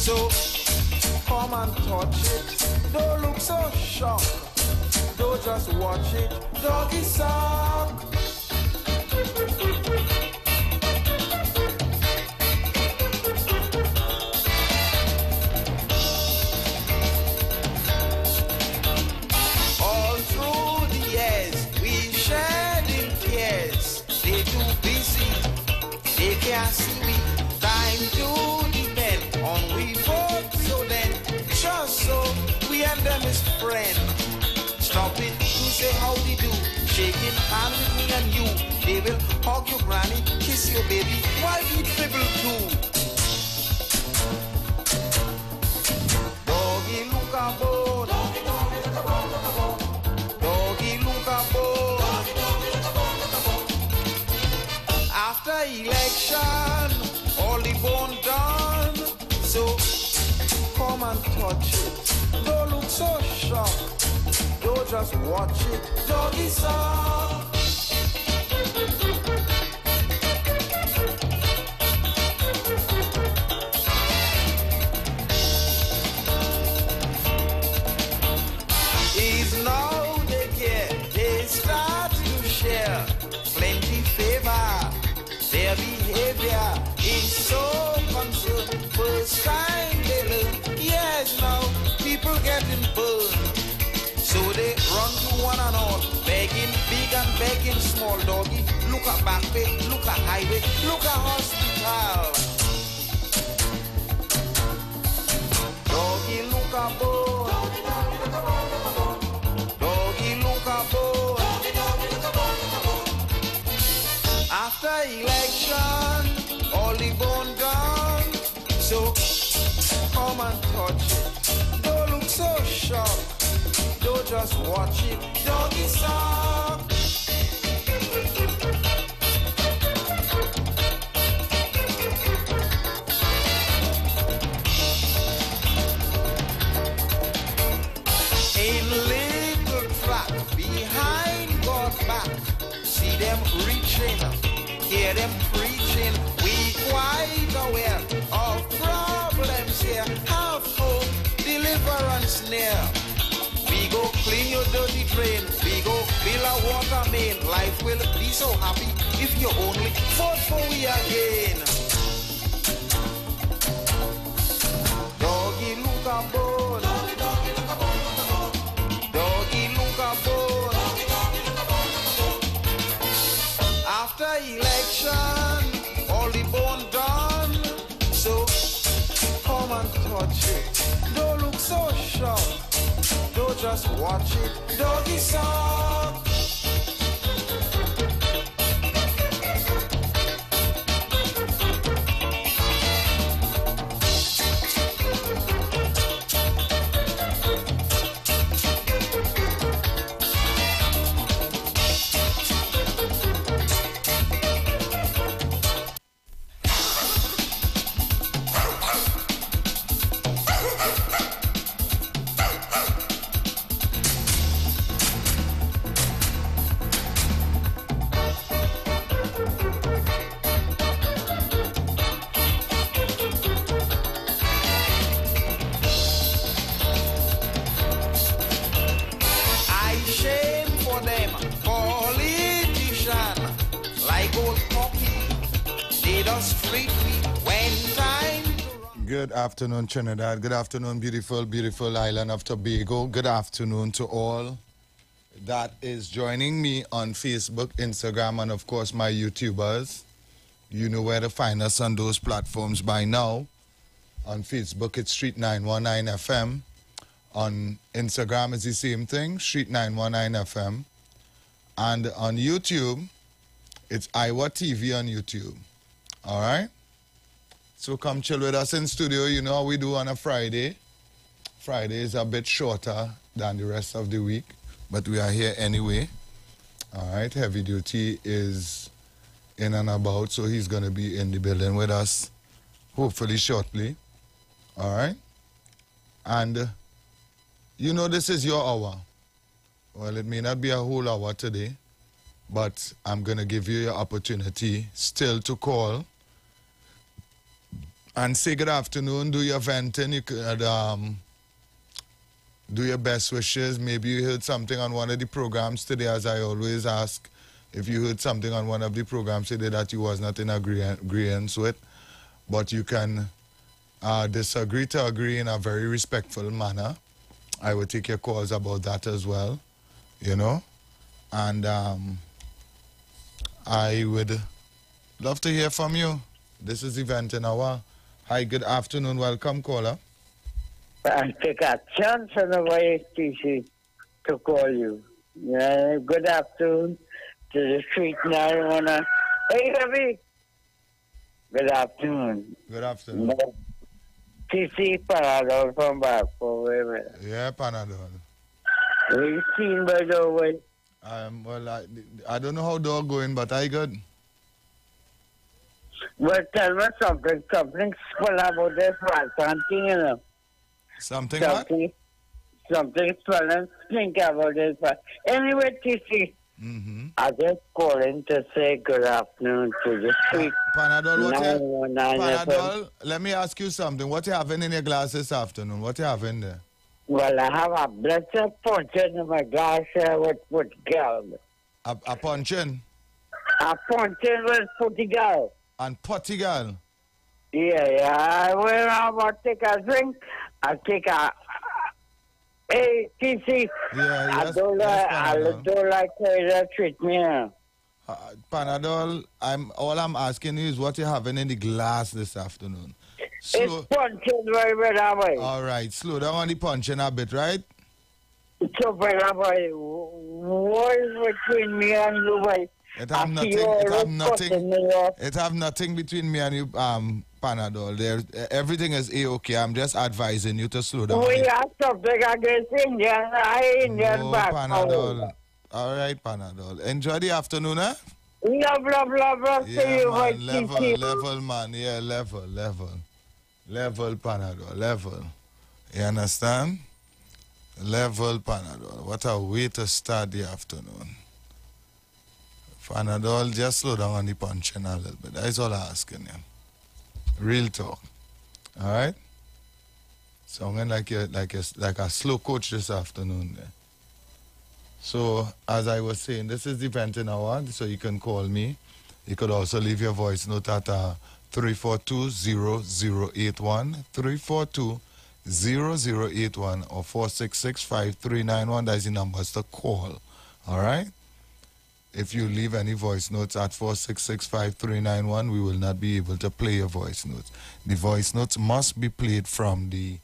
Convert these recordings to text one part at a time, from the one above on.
So come and touch it. Don't look so shocked. Don't just watch it. Doggy sock. All through the years, we shared in tears. They too busy, they can't see me. Time to depend on we both. So then, just so we and them is friends. Stop it to say how they do. Shaking hand with me and you. They will hug your granny, kiss your baby, while we dribble too. Doggy look a bone. Doggy look a bone. After election, all the bone done. So come and touch it. Don't look so shocked. Don't just watch it. Doggy song. Is now they care. They start to share plenty favor. Their behavior is so concerned. First time they learn. Yes, now people getting burned. So they run to one and all, begging big and begging small. Doggy, look at back way, look at highway, look at hospital. Doggy, look at bone. Doggy, look at bone. After election, all the bone gone. So come and touch it. Don't look so shocked. Don't just watch it. Doggy song. In little track behind God's back, see them reaching, hear them preaching. We quite aware of problems here. Have hope, deliverance near. We go clean your dirty drain. We go fill a water main. Life will be so happy if you only vote for we again. Doggy look a bone. Doggy look a bone. After election, all the bone done. So come and touch it. Don't look so shocked. Don't just watch it. Doggy song. Good afternoon, Trinidad. Good afternoon, beautiful, beautiful island of Tobago. Good afternoon to all that is joining me on Facebook, Instagram, and of course my YouTubers. You know where to find us on those platforms by now. On Facebook, it's Street 919 FM. On Instagram, it's the same thing, Street 919 FM. And on YouTube, it's Iowa TV on YouTube. All right? So come chill with us in studio. You know how we do on a Friday. Friday is a bit shorter than the rest of the week, but we are here anyway. All right, Heavy Duty is in and about, so he's going to be in the building with us hopefully shortly. All right? And you know this is your hour. Well, it may not be a whole hour today, but I'm going to give you your opportunity still to call And say good afternoon. Do your venting. You could do your best wishes. Maybe you heard something on one of the programs today, as I always ask. If you heard something on one of the programs today that you was not in agreement with, but you can disagree to agree in a very respectful manner. I will take your calls about that as well, you know. And I would love to hear from you. This is Event in Hour. Hi, good afternoon. Welcome, caller. I take a chance on the way to call you. Good afternoon to the street marijuana. Hey, Ravi. Good afternoon. Good afternoon. TC Panadol from Barco. Yeah, Panadol. We seen by the way. Well, I don't know how they're going, but I good. Well, tell me something special about this something, you know. Something Something special and think about this. Anyway, TC. Mm-hmm. I just calling to say good afternoon to the street. Panadol, Panadol, let me ask you something. What you having in your glass this afternoon? What you having there? Well, I have a blessed puncheon in my glass with girl. A puncheon? A puncheon with putty girl. And potty girl? Yeah. When I take a drink, I take a... Hey, TC. Yeah, I don't like how you treat me. Panadol, all I'm asking you is what you having in the glass this afternoon. It's punching very well. All right, slow down on the punching a bit, right? So, what is between me and you, boy? It have nothing between me and you, Panadol. Everything is A-okay. I'm just advising you to slow down. We have something against Indian. Indian back. Panadol. All right, Panadol. Enjoy the afternoon, eh? Love. Yeah, See you, man. Level, man. Yeah, level. Level, Panadol. Level. You understand? Level, Panadol. What a way to start the afternoon. Panadol, just slow down on the punching a little bit. That's all I'm asking you. Real talk. All right? Sounding like a slow coach this afternoon there. So, as I was saying, this is the Event in Hour, so you can call me. You could also leave your voice note at 342-0081, 342-0081, or 466-5391. That's the numbers to call. All right? If you leave any voice notes at 466-5391, we will not be able to play your voice notes. The voice notes must be played from the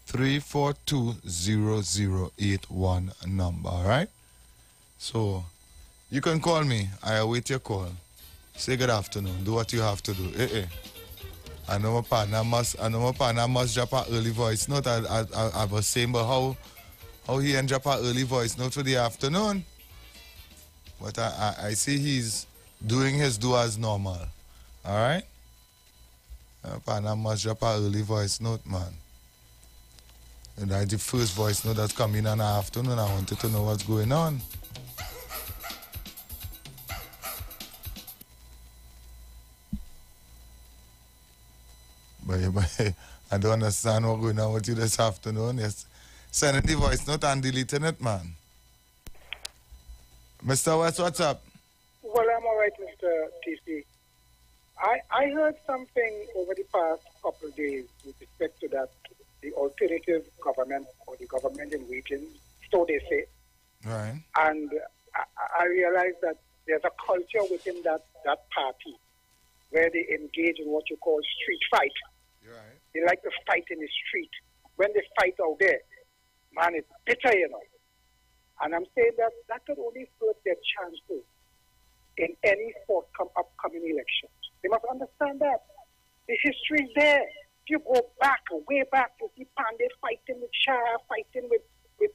342-0081 number, all right? So, you can call me. I await your call. Say good afternoon. Do what you have to do. I know my partner must drop an early voice note. I was saying about how he can drop an early voice note for the afternoon. But I see he's doing his do as normal. All right? I must drop an early voice note, man. And that's the first voice note that's coming in the afternoon. I wanted to know what's going on. But I don't understand what's going on with you this afternoon. Yes. Sending the voice note and deleting it, man. Mr. West, what's up? Well, I'm all right, Mr. TC. I heard something over the past couple of days with respect to that, the alternative government or the government in regions, so they say. Right. And I realized that there's a culture within that party where they engage in what you call street fight. Right. They like to fight in the street. When they fight out there, man, it's bitter, you know. And I'm saying that could only hurt their chances in any upcoming elections. They must understand that. The history is there. If you go back, way back, you see Pandey fighting with Shah, fighting with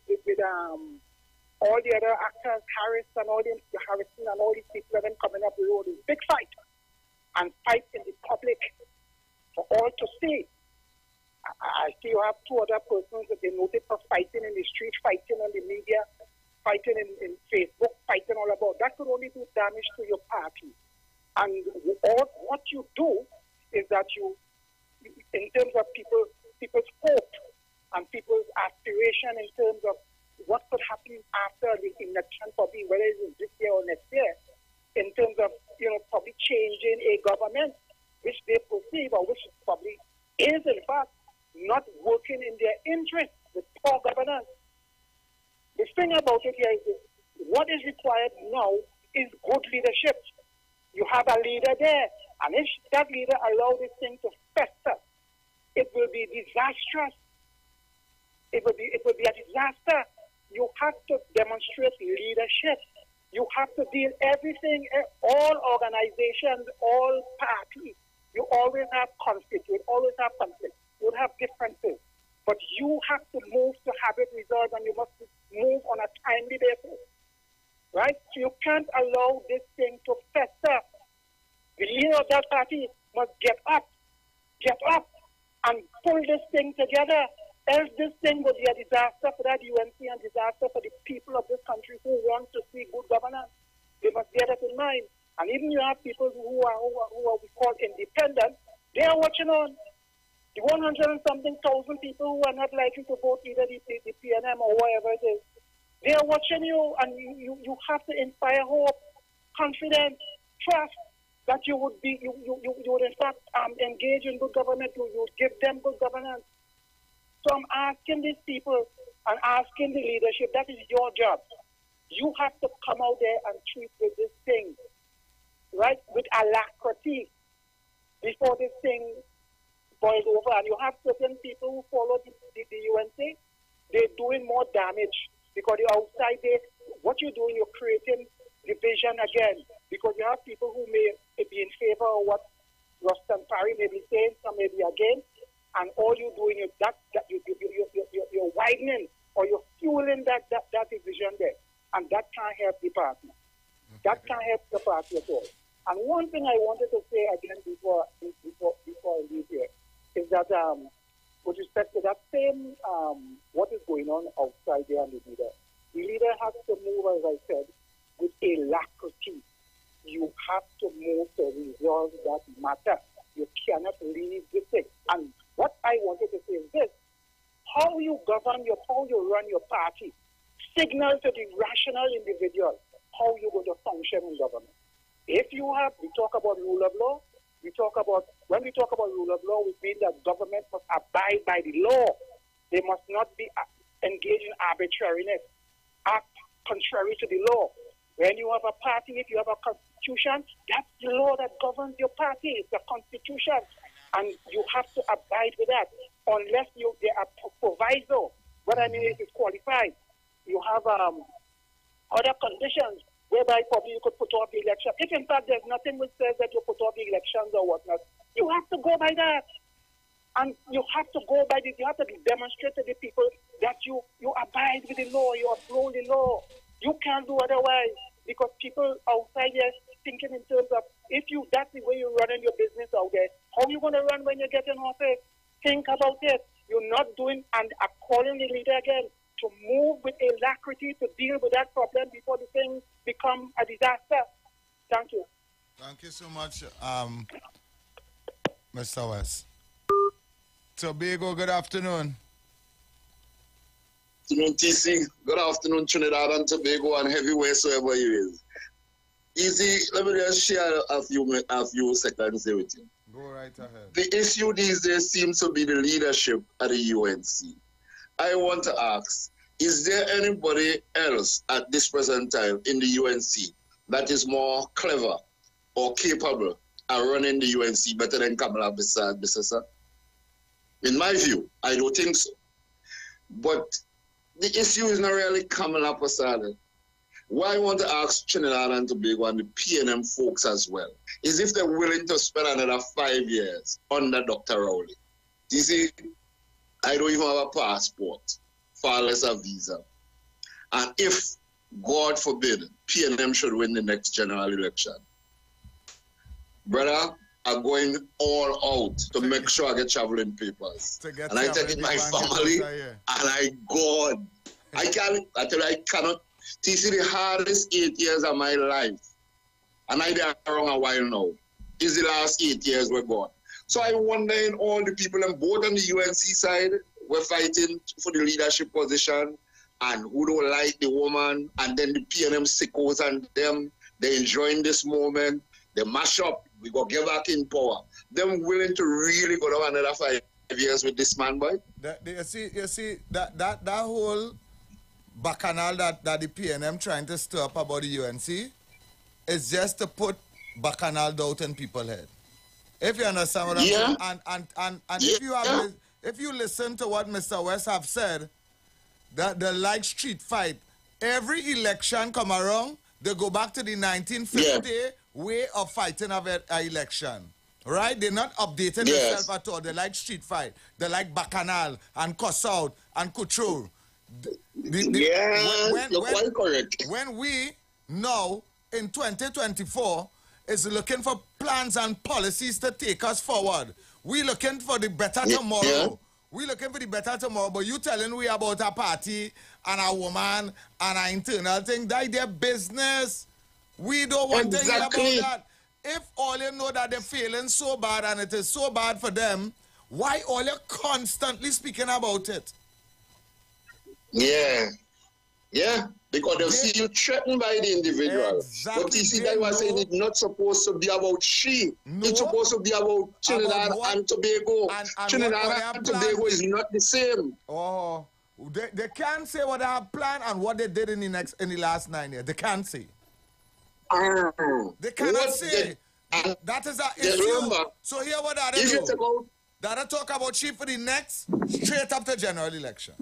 all the other actors, Harris and all these people and them coming up the road. It's a big fight. And fight in the public for all to see. I see you have two other persons that they noted for fighting in the street, fighting on the media, fighting in Facebook, fighting all about. That could only do damage to your party. And what you do is that you in terms of people's hope and people's aspiration in terms of what could happen after the election, probably whether it's this year or next year, in terms of, probably changing a government which they perceive or which probably is, in fact, not working in their interest with poor governance. The thing about it here is this: what is required now is good leadership. You have a leader there, and if that leader allows this thing to fester, it will be disastrous. It will be a disaster. You have to demonstrate leadership. You have to deal everything, all organizations, all parties. You always have conflict. You always have conflict. You have differences. But you have to move to have it resolved, and you must move on a timely basis. Right? So you can't allow this thing to fester. The leader of that party must get up, and pull this thing together. Else this thing will be a disaster for that UNC and disaster for the people of this country who want to see good governance. They must bear that in mind. And even you have people who are we call independent, they are watching on. The 100 and something thousand people who are not likely to vote either the PNM or whatever it is, they are watching you, and you have to inspire hope, confidence, trust that you would in fact engage in good government. You would give them good governance. So I'm asking these people and asking the leadership, that is your job. You have to come out there and treat with this thing, right, with alacrity before this thing boils over. And you have certain people who follow the UNC, they're doing more damage because the outside there, what you're doing, you're creating division again, because you have people who may be in favor of what Rustam Parry may be saying, some may be against. And all you're doing is you're widening or you're fueling that division there. And that can't help the party. That can't help the party at all. And one thing I wanted to say again before I leave here is that with respect to that same what is going on outside there and the leader has to move, as I said, with alacrity. You have to move to resolve that matter. You cannot leave this thing. And what I wanted to say is this: how you run your party signal to the rational individual how you're going to function in government. We talk about rule of law, when we talk about rule of law, we mean that government must abide by the law. They must not be engaged in arbitrariness, act contrary to the law. When you have a party, if you have a constitution, that's the law that governs your party. It's the constitution. And you have to abide with that. Unless there are proviso, what I mean is it's qualified. You have other conditions whereby probably you could put off the election. If in fact there's nothing which says that you put off the elections or whatnot, you have to go by that. And you have to go by this. You have to demonstrate to the people that you abide with the law, you uphold the law. You can't do otherwise, because people outside here thinking in terms of, that's the way you're running your business out there, how are you going to run when you get in office? Think about it. You're not doing, and calling the leader again to move with alacriity to deal with that problem before the thing becomes a disaster. Thank you. Thank you so much, Mr. West. Tobago, good afternoon. Good afternoon, TC. Good afternoon, Trinidad and Tobago and heavyweight, wherever you is. Easy, let me just share a few seconds here with you. Go right ahead. The issue these days seems to be the leadership at the UNC. I want to ask, is there anybody else at this present time in the UNC that is more clever or capable at running the UNC better than Kamala Bissassa? In my view, I don't think so. But the issue is not really Kamala Bissassa. What I want to ask Trinidad and Tobago and the PNM folks as well is if they're willing to spend another 5 years under Dr. Rowley. You see, I don't even have a passport, far less a visa. And if, God forbid, PNM should win the next general election, brother, I'm going all out to make sure I get traveling papers. And I take it my family, and I cannot. This is the hardest 8 years of my life. And I did wrong a while now. This is the last 8 years we're gone. So I wonder in all the people and both on the UNC side were fighting for the leadership position and who don't like the woman, and then the PNM sickos and them, they enjoying this moment, they mash up, we go get back in power. Them willing to really go down another 5 years with this man, boy. You see that whole bacchanal that the PNM trying to stir up about the UNC is just to put bacchanal doubt in people's head. If you understand what I'm saying, and if you listen to what Mr. West have said, that the like street fight, every election come around, they go back to the 1950 way of fighting of an election. Right? They're not updating themselves at all. They like street fight. They like bacchanal and cuss out and couture. You're quite correct. When we now, in 2024, is looking for plans and policies to take us forward. We looking for the better tomorrow. Yeah. We looking for the better tomorrow, but you telling we about a party and a woman and an internal thing, that their business. We don't want to hear about that. If all you know that they're feeling so bad and it is so bad for them, why all you constantly speaking about it? Yeah, because they'll see you threatened by the individual. Exactly. But you see, that was saying it's not supposed to be about she. No. It's supposed to be about Trinidad and Tobago. Trinidad and Tobago is not the same. Oh, they can't say what they have planned and what they did in the last 9 years. They can't say. They cannot say. That is an issue. So here what they do. That talk about she for the next straight up to general election.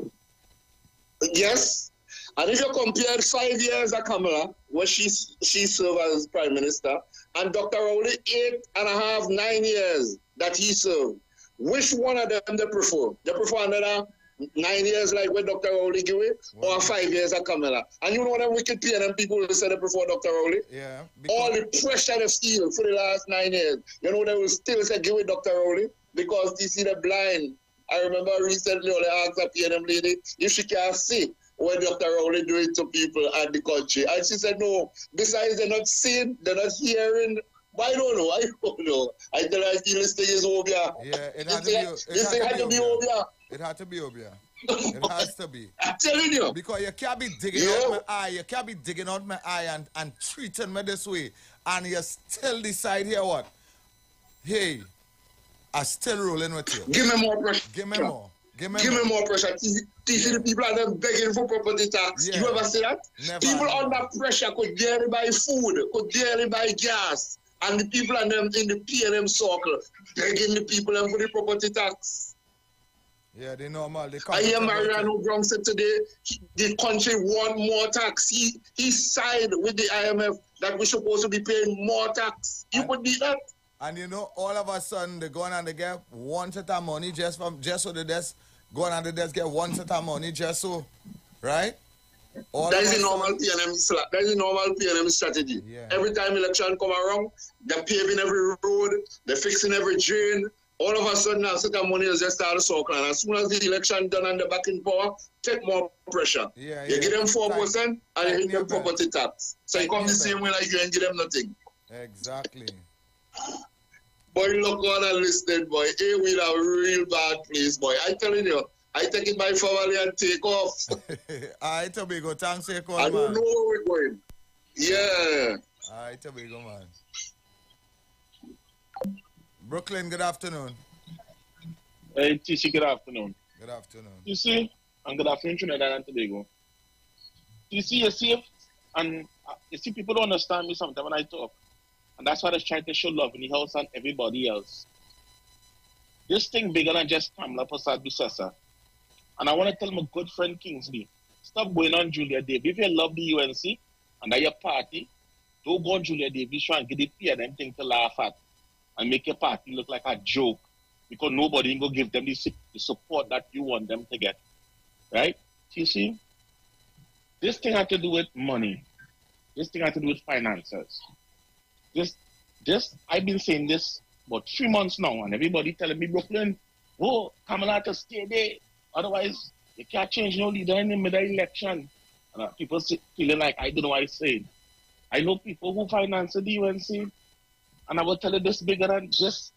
Yes. And if you compare 5 years of Kamala, where she served as Prime Minister, and Dr. Rowley 8.5, 9 years that he served, which one of them they prefer? They prefer another 9 years like what Dr. Rowley give it, or 5 years of Kamala? And you know them wicked PNM people who say they prefer Dr. Rowley? Yeah. All the pressure they feel for the last 9 years, you know they will still say give it Dr. Rowley because they see the blind. I remember recently I asked a PNM lady if she can see when Dr. Rowley do it to people and the country. And she said, no, besides they're not seeing, they're not hearing. But I don't know. I tell her this thing is over. Yeah, it had to be over. It had to be over. It has to be. I'm telling you. Because you can't be digging out my eye. You can't be digging out my eye and treating me this way. And you still decide here what? Hey, I'm still rolling with you. Give me more pressure. Give me more. Give me more pressure. You see the people are them begging for property tax. You ever see that? Never. People under pressure could barely buy food, could barely buy gas. And the people are them in the PNM circle begging the people for the property tax. Yeah, they normal. I hear Mariano Brown said today the country want more tax. He sided with the IMF that we're supposed to be paying more tax. You could beat that. And you know, all of a sudden they go on and they get one set of money just so the desk go on and the desk get one set of money just so, right? That is a normal PNM strategy. Yeah. Every time election come around, they're paving every road, they're fixing every drain. All of a sudden, now certain money is just out of circle. And as soon as the election done and they're back in power, take more pressure. Yeah, you give them 4% and you hit them property tax. So you come the same way like you ain't give them nothing. Exactly. Boy, look on and listen, boy. Hey, we a real bad place, boy. I telling you, I take it by family and take off. All right, Tobago, thanks for your call, I don't know where we're going. Yeah. All right, Tobago, man. Brooklyn, good afternoon. Hey, TC, good afternoon. Good afternoon. You see, and good afternoon, Trinidad and Tobago. You see, and you see, people don't understand me sometimes when I talk. And that's why they're trying to show love in the house and everybody else. This thing bigger than just Kamala Prasad Dusesa. And I want to tell my good friend Kingsley, stop going on Julia Davis. If you love the UNC and that your party, don't go on Julia Davis and get the PNM thing to laugh at and make your party look like a joke because nobody will give them the support that you want them to get. Right? You see? This thing had to do with money. This thing had to do with finances. I've been saying this about 3 months now, and everybody telling me, Brooklyn, oh, Kamala to stay there. Otherwise, you can't change no leader in the middle election. And people feeling like I don't know what I'm saying. I know people who finance the UNC, and I will tell you this bigger than just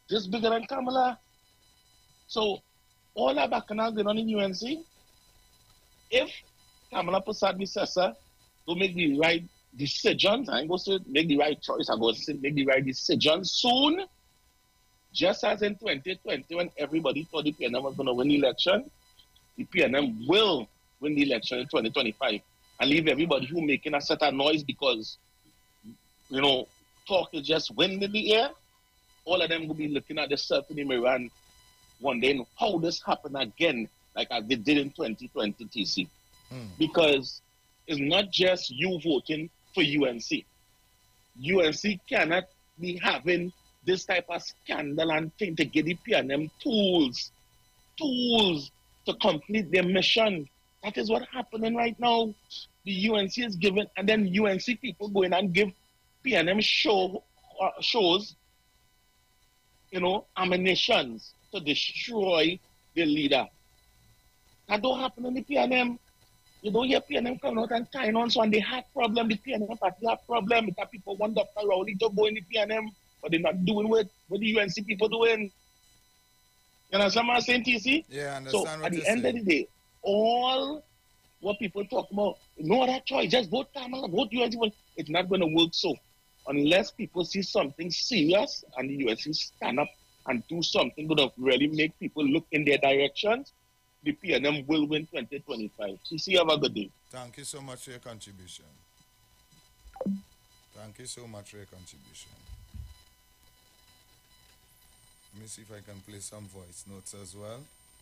just bigger than Kamala. So all that bacchanal going on in UNC, if Kamala Persad-Bissessar don't make the right decisions, I ain't going to say make the right choice, I'm going to say make the right decisions soon, just as in 2020 when everybody thought the PNM was going to win the election, the PNM will win the election in 2025 and leave everybody who making a set of noise because, you know, talk is just wind in the air. All of them will be looking at themselves in the mirror and wondering how this happened again, like they did in 2020 TC. Because it's not just you voting for UNC. UNC cannot be having this type of scandal and thing to give the PNM tools to complete their mission. That is what's happening right now. The UNC is giving, and then UNC people go in and give PNM shows, you know, ammunitions to destroy the leader. That don't happen in the PNM. You don't hear PNM coming out and tying on, so when they have problem, the PNM party have problem because people want Dr. Rowley to go in the PNM, but they're not doing what the UNC people doing. You understand what I'm saying, TC? Yeah, I understand so what at the you're end saying. of the day, all what people talk about, no other choice, just vote Kamala, vote UNC. It's not going to work so. Unless people see something serious and the UNC stand up and do something going to really make people look in their directions, the PNM will win 2025. TC, have a good day. Thank you so much for your contribution. Thank you so much for your contribution. Let me see if I can play some voice notes as well.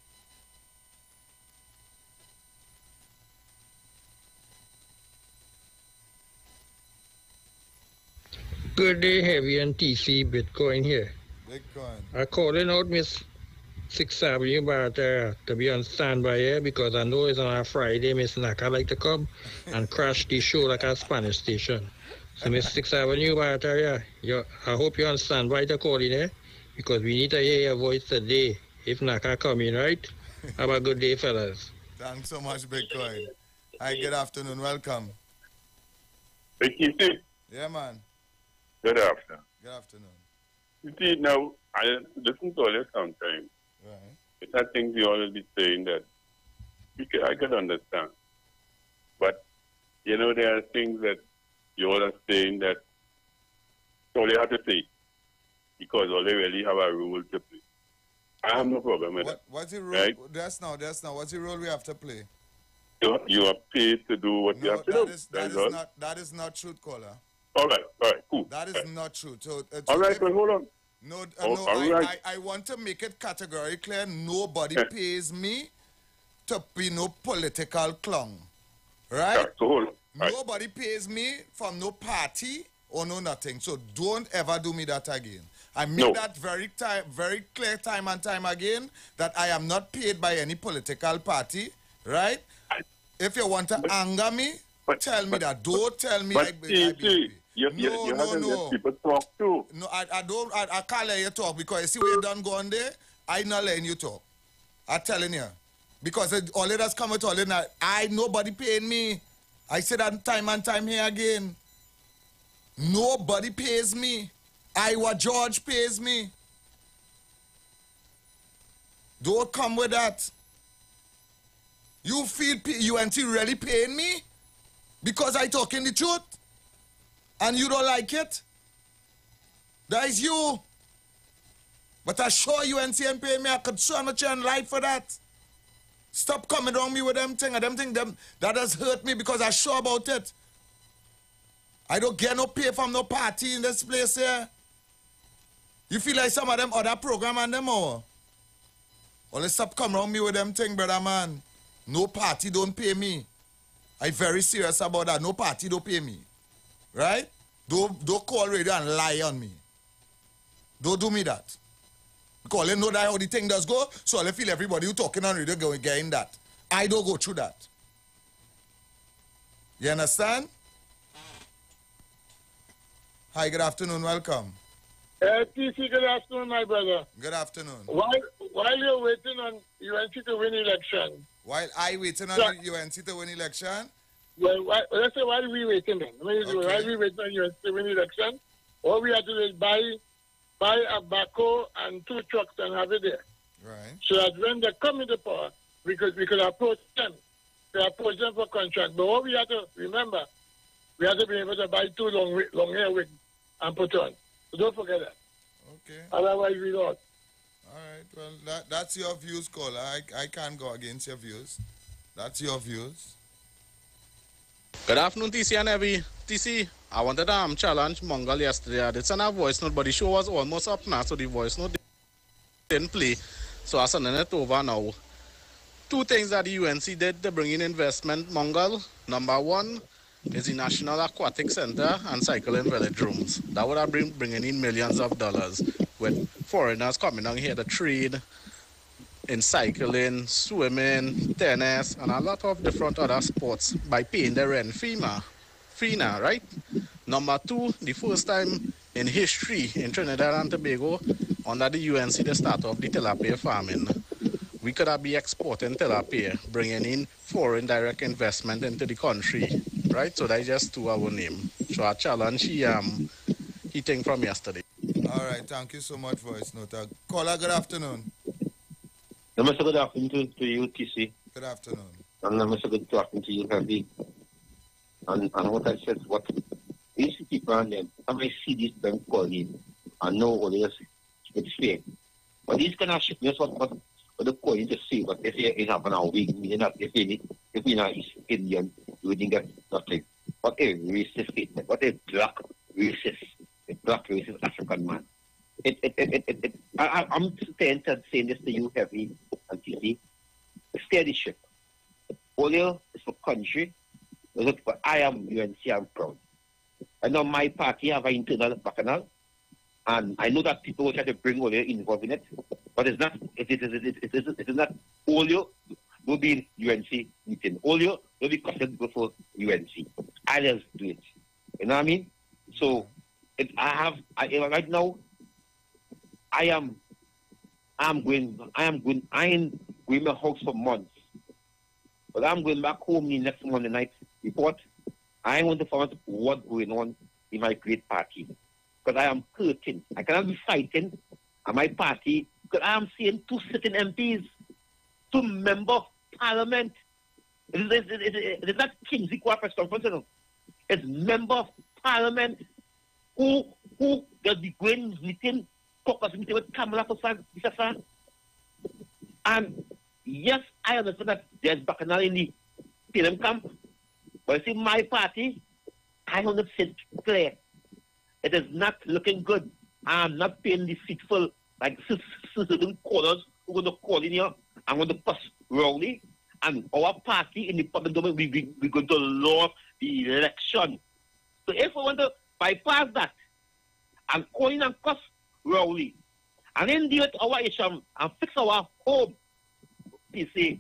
Good day, Heavy and TC Bitcoin here. Bitcoin. I'm calling out Miss 6th Avenue Barata to be on standby here because I know it's on a Friday. Miss Naka like to come and crash the show like a Spanish station. So Miss 6th Avenue Barata, I hope you're on standby to call in here because we need to hear your voice today. If Naka coming, right? Have a good day, fellas. Thanks so much, Bitcoin. Hi, good afternoon. Welcome. Hey, TC. Yeah, man. Good afternoon. Good afternoon. You see, now, I listen to all this sometimes. Right. It's not things you always be saying that I could understand. But, you know, there are things that you all are saying that all you have to say because all they really have a role to play. I have no problem with that. What's the role? Right? That's now. What's the role we have to play? You are paid to do what you have to do. That is not truth, caller. All right, cool. That is not true. So, all right, but hold on. No, right. I want to make it categorically clear. Nobody pays me to be no political clown. Right? Yeah, so hold on. Nobody pays me from no party or no nothing. So don't ever do me that again. I make that very clear time and time again that I am not paid by any political party. Right? If you want to anger me, tell me that. Don't tell me I be paid. You have to let people talk too. No, I can't let you talk because you see where you done gone there, I'm not letting you talk. I'm telling you. Because all it has come with all it now, nobody paying me. I say that time and time here again. Nobody pays me. Iowa George pays me. Don't come with that. You feel UNT really paying me? Because I talking the truth? And you don't like it? That is you. But I sure UNC and pay me. I could so much and life for that. Stop coming on me with them thing. That has hurt me because I sure about it. I don't get no pay from no party in this place here. You feel like some of them other program and them or? Well, let's stop coming on me with them thing, brother man. No party don't pay me. I'm very serious about that. No party don't pay me. Right? Don't call radio and lie on me. Don't do me that. Because they know that how the thing does go, so I feel everybody who talking on radio going getting that. I don't go through that. You understand? Hi, good afternoon, welcome. TC, good afternoon, my brother. Good afternoon. While you're waiting on UNC to win election. While I waiting on UNC to win election? Well, let's say while we waiting then. Okay. While we waiting on UNC to win election, all we have to do is buy buy a backhoe and 2 trucks and have it there. Right. So that when they come into power, we could approach them. We approach them for contract. But what we have to remember, we have to be able to buy 2 long hair wigs and put on. So don't forget that. Okay. Otherwise we lost. All right. Well, that's your views, caller. I can't go against your views. That's your views. Good afternoon, TC and Evie. TC, I wanted to challenge Mongol yesterday. I did send a voice note, but the show was almost up now, so the voice note didn't play. So I'm sending it over now. 2 things that the UNC did to bring in investment, Mongol. Number 1 is the National Aquatic Center and cycling velodromes. That would have bringing in millions of dollars with foreigners coming down here to trade in cycling, swimming, tennis, and a lot of different other sports by paying the rent fee now, right? Number 2, the first time in history in Trinidad and Tobago, under the UNC, the start of the tilapia farming. We could have been exporting tilapia, bringing in foreign direct investment into the country, right? So that's just 2 our name. So I challenge he thing from yesterday. All right, thank you so much, voice note. Caller, good afternoon. Mr. Good afternoon to you, TC. Good afternoon. And Mr. Good afternoon to you, Heavy. And what I said, what these people and them, and I see this them calling, and know all this, it's fair. But these kind of shipments, what the calling to say, what they say is happening now, we not, if we not Indian, we didn't get nothing. What a racist statement, what a black racist African man. I'm saying this to you, Heavy, and TC. Steady ship. Oil is for country. I am UNC, I'm proud. I know my party have an internal bacchanal, and I know that people will try to bring Olio involved in it, but it's not. It is not. Olio will be UNC meeting. Olio will be costed before UNC. I just do it. You know what I mean? So right now. I ain't going my house for months. But I'm going back home the next Monday night report. I want to find out what's going on in my great party. Because I am hurting. I cannot be fighting at my party because I am seeing 2 sitting MPs, 2 members of parliament. It is not Kingsley press conference, you know. It's member of parliament who does the going meeting, caucus meeting with Kamala for and yes, I understand that there's bacchanal in the PLM camp, but you see, my party, I want to sit clear. It is not looking good. I'm not paying deceitful like certain callers who are going to call in here. I'm going to pass Rowley, and our party in the public domain, we're going to lose the election. So if we want to bypass that and call in and cost Rowley, and then deal with our issue and fix our home, you see,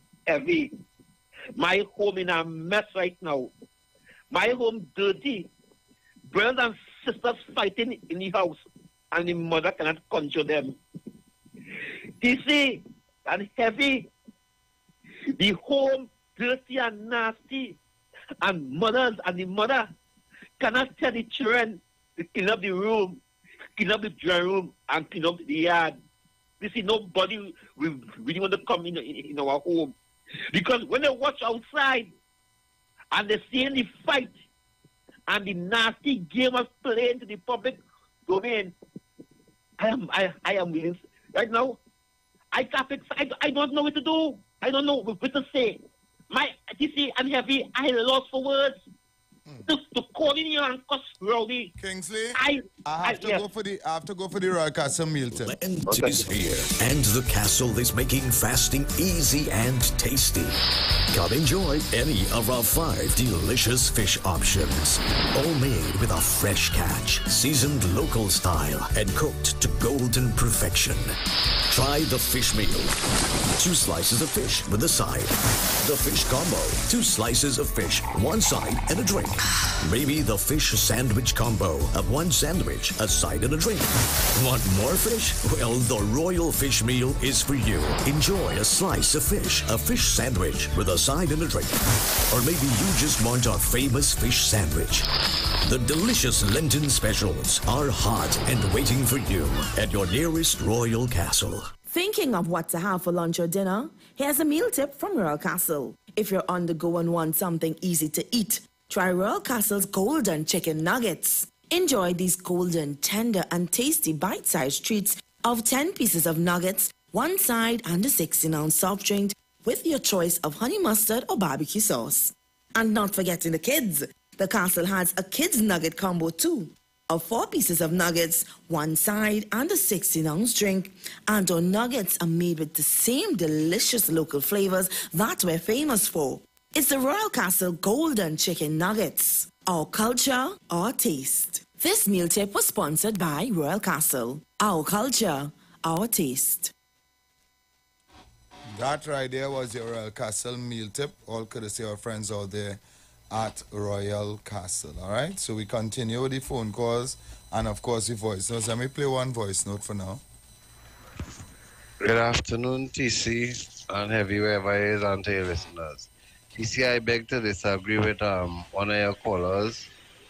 my home in a mess right now. My home dirty. Brothers and sisters fighting in the house, and the mother cannot control them. You see, and heavy. The home dirty and nasty, and mothers and the mother cannot tell the children to clean up the room, clean up the drawing room, and clean up the yard. You see, nobody will really want to come in our home. Because when they watch outside and they see the fight and the nasty game of playing to the public domain, I am willing. Right now, I can't fix. I don't know what to do. I don't know what to say. You see, I'm heavy. I lost for words. To call in here and cuss Rowley. Kingsley, I have to go for the Royal Castle Milton. Lent is here, and the castle is making fasting easy and tasty. Come enjoy any of our 5 delicious fish options, all made with a fresh catch, seasoned local style, and cooked to golden perfection. Try the fish meal. 2 slices of fish with a side. The fish combo. 2 slices of fish, 1 side, and a drink. Maybe the fish sandwich combo of one sandwich, a side, and a drink. Want more fish? Well, the Royal Fish Meal is for you. Enjoy a slice of fish, a fish sandwich with a side and a drink. Or maybe you just want our famous fish sandwich. The delicious Lenten specials are hot and waiting for you at your nearest Royal Castle. Thinking of what to have for lunch or dinner? Here's a meal tip from Royal Castle. If you're on the go and want something easy to eat, try Royal Castle's Golden Chicken Nuggets. Enjoy these golden, tender, and tasty bite-sized treats of 10 pieces of nuggets, one side, and a 16-ounce soft drink with your choice of honey mustard or barbecue sauce. And not forgetting the kids. The Castle has a kids nugget combo too, of 4 pieces of nuggets, one side, and a 16-ounce drink. And our nuggets are made with the same delicious local flavors that we're famous for. It's the Royal Castle Golden Chicken Nuggets. Our culture, our taste. This meal tip was sponsored by Royal Castle. Our culture, our taste. That right there was your Royal Castle meal tip, all courtesy of our friends out there at Royal Castle. All right, so we continue with the phone calls and of course the voice notes. Let me play one voice note for now. Good afternoon, TC, and heavy wherever it is, and to your listeners. TC, I beg to disagree with one of your callers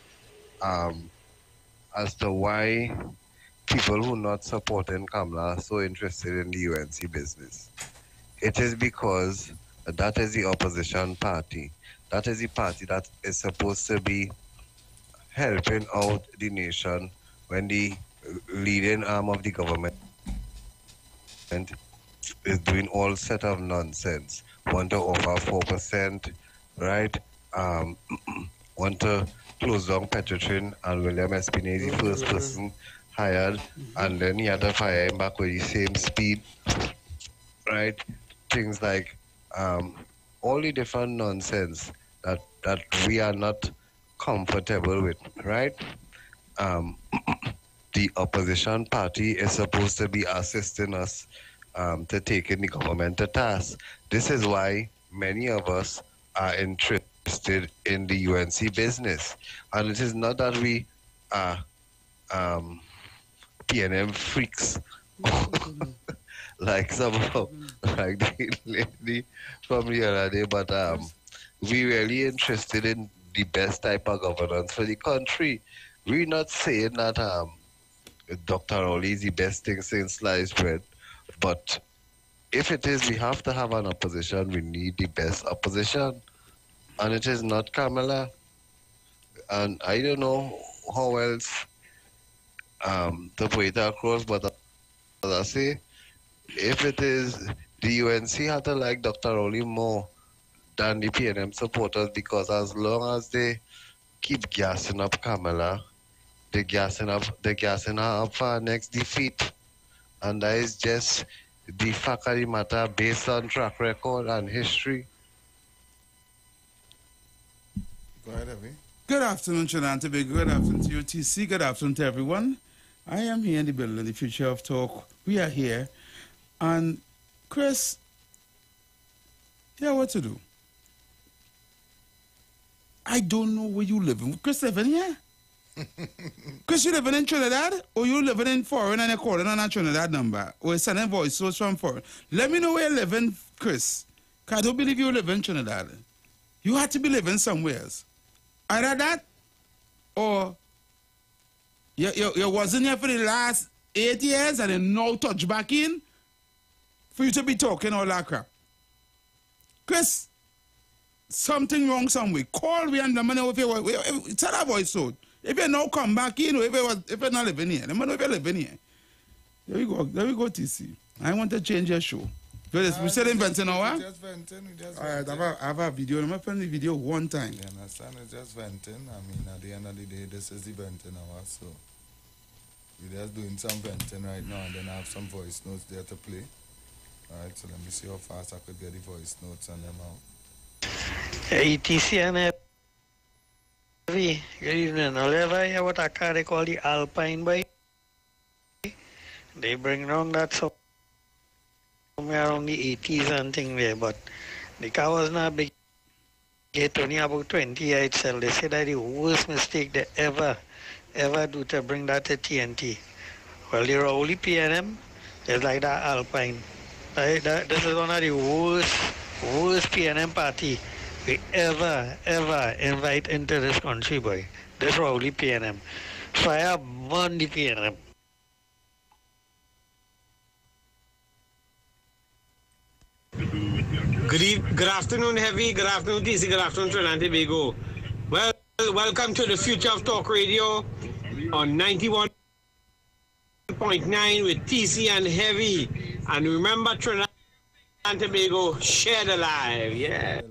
as to why people who not supporting Kamala are so interested in the UNC business. It is because that is the opposition party. That is the party that is supposed to be helping out the nation when the leading arm of the government is doing all set of nonsense. Want to offer 4%, right? Want to close down Petrotrin, and William Espinay is the first person hired, and then he had to fire him back with the same speed, right? Things like all the different nonsense that we are not comfortable with, right? The opposition party is supposed to be assisting us to taking the government to task. This is why many of us are interested in the UNC business. And it is not that we are PNM freaks like some of, like the lady from the other day, but we really interested in the best type of governance for the country. We're not saying that Dr. Rowley is the best thing since sliced bread, but if it is, we have to have an opposition. We need the best opposition, and it is not Kamala. And I don't know how else to put it across, but as I say, if it is, the UNC had to like Dr. Rowley more than the PNM supporters, because as long as they keep gassing up Kamala, they're gassing her up for our next defeat. And that is just the fact of the matter based on track record and history. Go ahead, Evie. Good afternoon, Trinidad. Good afternoon to you, TC. Good afternoon to everyone. I am here in the building, the Future of Talk. We are here. And Chris, yeah, what to do? I don't know where you live. Chris living here? Chris, you living in Trinidad? Or you living in foreign and you're calling on a Trinidad number? Or you're sending voice notes from foreign? Let me know where you living, Chris. Because I don't believe you live in Trinidad. You had to be living somewhere else. Either that, or you wasn't here for the last 8 years and then now touch back in for you to be talking all that crap. Chris, something wrong somewhere. Call me and let me know if you tell that voice out. If you now come back in, or if you're not living here, let me know if you're living here. There we go, TC. I want to change your show. We still inventing now, Just venting. All right, I have a video. I'm going to play the video one time. You understand? It's just venting. I mean, at the end of the day, this is the venting hour, so we're just doing some venting right now, and then I have some voice notes there to play. All right, so let me see how fast I could get the voice notes on them out. Hey, TC good evening. I'll hear what a car they call the Alpine bike. They bring around that somewhere around the 80s and thing there, but the car was not big get only about 28 cells. They say that the worst mistake they ever do to bring that to TNT. Well, the Rowley PNM is like that Alpine. This is one of the worst PNM party we ever invite into this country, boy. This Rowley PNM. So I have won the PNM. Good afternoon, Heavy. Good afternoon, TC. Good afternoon, Trinidad and Tobago. Well, welcome to the Future of Talk Radio on 91.9 with TC and Heavy. And remember, Trinidad and Tobago, share the live. Yeah.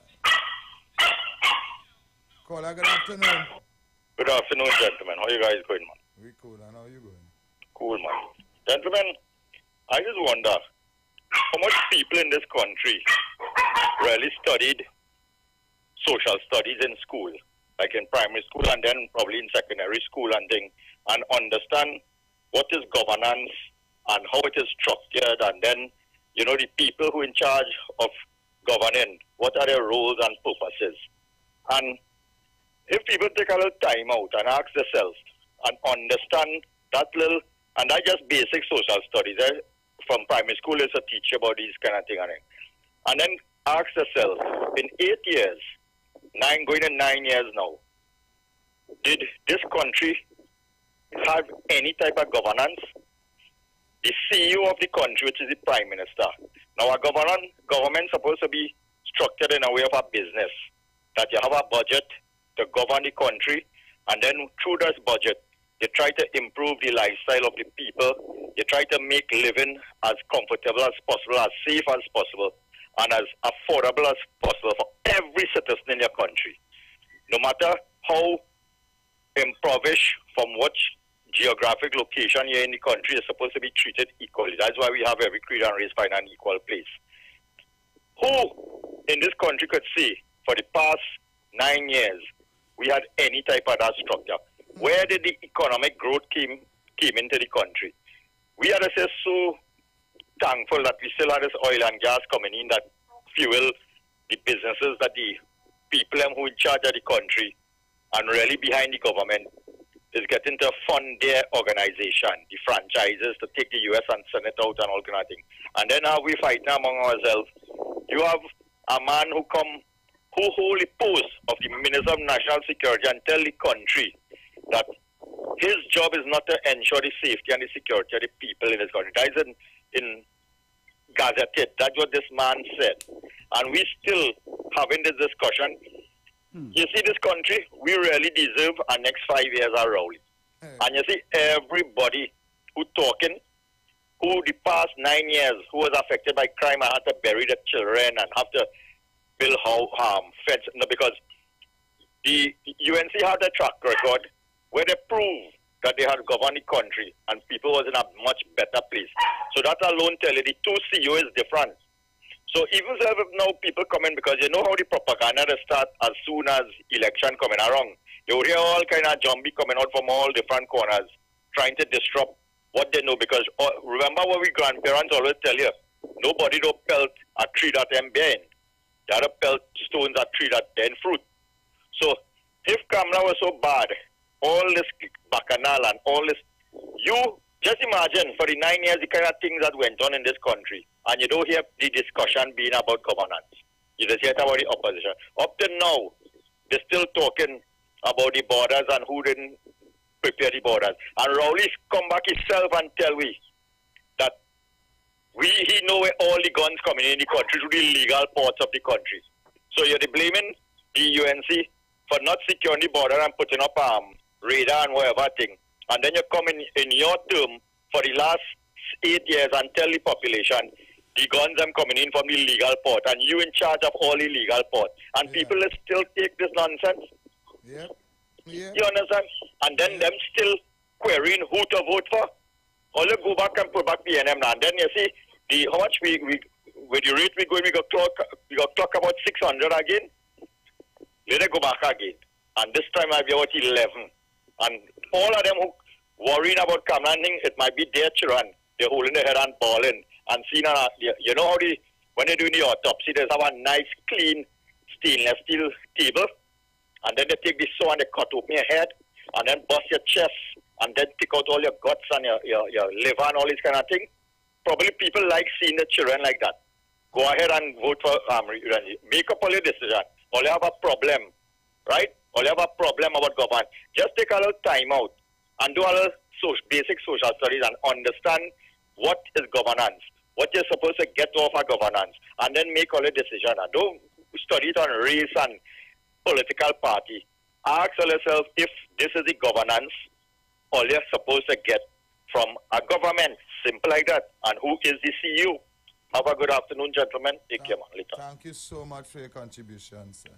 Caller, good afternoon. Good afternoon, gentlemen. How you guys going, man? We cool, and how you going? Cool, man. Gentlemen, I just wonder how much people in this country really studied social studies in school, like in primary school and then probably in secondary school and thing, and understand what is governance and how it is structured, and then, you know, the people who are in charge of governing, what are their roles and purposes. And if people take a little time out and ask themselves and understand that little, and that just basic social studies, from primary school is a teach about these kind of thing, and then ask themselves, in 8 years, going to 9 years now, did this country have any type of governance? The CEO of the country, which is the Prime Minister. Now, our government is supposed to be structured in a way of a business, that you have a budget to govern the country, and then through this budget, you try to improve the lifestyle of the people. You try to make living as comfortable as possible, as safe as possible, and as affordable as possible for every citizen in your country. No matter how impoverished from which geographic location you're in the country, you're supposed to be treated equally. That's why we have every creed and race find an equal place. Who in this country could say for the past 9 years we had any type of that structure? Where did the economic growth came into the country? We are just so thankful that we still have this oil and gas coming in that fuel the businesses that the people who are in charge of the country and really behind the government is getting to fund their organization, the franchises, to take the US and send it out and all kind of thing. And then we fighting among ourselves. You have a man who hold the post of the Minister of National Security and tell the country that his job is not to ensure the safety and the security of the people in his country. That is in gazetted. That's what this man said. And we still having this discussion. You see, this country, we really deserve our next 5 years are rolling. And you see, everybody who talking, who the past 9 years, who was affected by crime and had to bury the children and have to build fence, because the UNC had a track record where they proved that they had governed the country and people was in a much better place. So that alone tell you the two CEO is different. So even if now people come in, because you know how the propaganda they start as soon as election coming around. You hear all kind of zombie coming out from all different corners trying to disrupt what they know, because remember what we grandparents always tell you, nobody don't pelt a tree that them bearing. They had to pelt stones at tree that bearing fruit. So if Kamala was so bad, all this bacchanal and all this, you just imagine for the 9 years the kind of things that went on in this country, and you don't hear the discussion being about governance. You just hear about the opposition. Up to now, they're still talking about the borders and who didn't prepare the borders. And Rowley's come back himself and tell we that he know where all the guns coming in the country to the legal ports of the country. So you're blaming the UNC for not securing the border and putting up radar and whatever thing. And then you come in your term for the last 8 years and tell the population the guns are coming in from the legal port and you in charge of all the legal ports. And people still take this nonsense. Yeah. You understand? And then them still querying who to vote for. All you go back and put back PNM now. And then you see how much with the rate we going, we got talk about 600 again. Let it go back again. And this time I'll be about 11. And all of them who worrying about Kamala, it might be their children. They're holding their head and bawling. And seeing, you know how when they're doing the autopsy, they have a nice, clean stainless steel table, and then they take the saw and they cut open your head, and then bust your chest, and then take out all your guts and your liver and all these kind of things. Probably people like seeing the children like that. Go ahead and vote for make up all your decision. All you have a problem, right? All you have a problem about government. Just take a little time out and do a little basic social studies and understand what is governance, what you're supposed to get off of governance, and then make all your decision. And don't study it on race and political party. Ask yourself if this is the governance all you're supposed to get from a government. Simple like that. And who is the CEO? Have a good afternoon, gentlemen. Take care, man. Later. Thank you so much for your contribution, sir.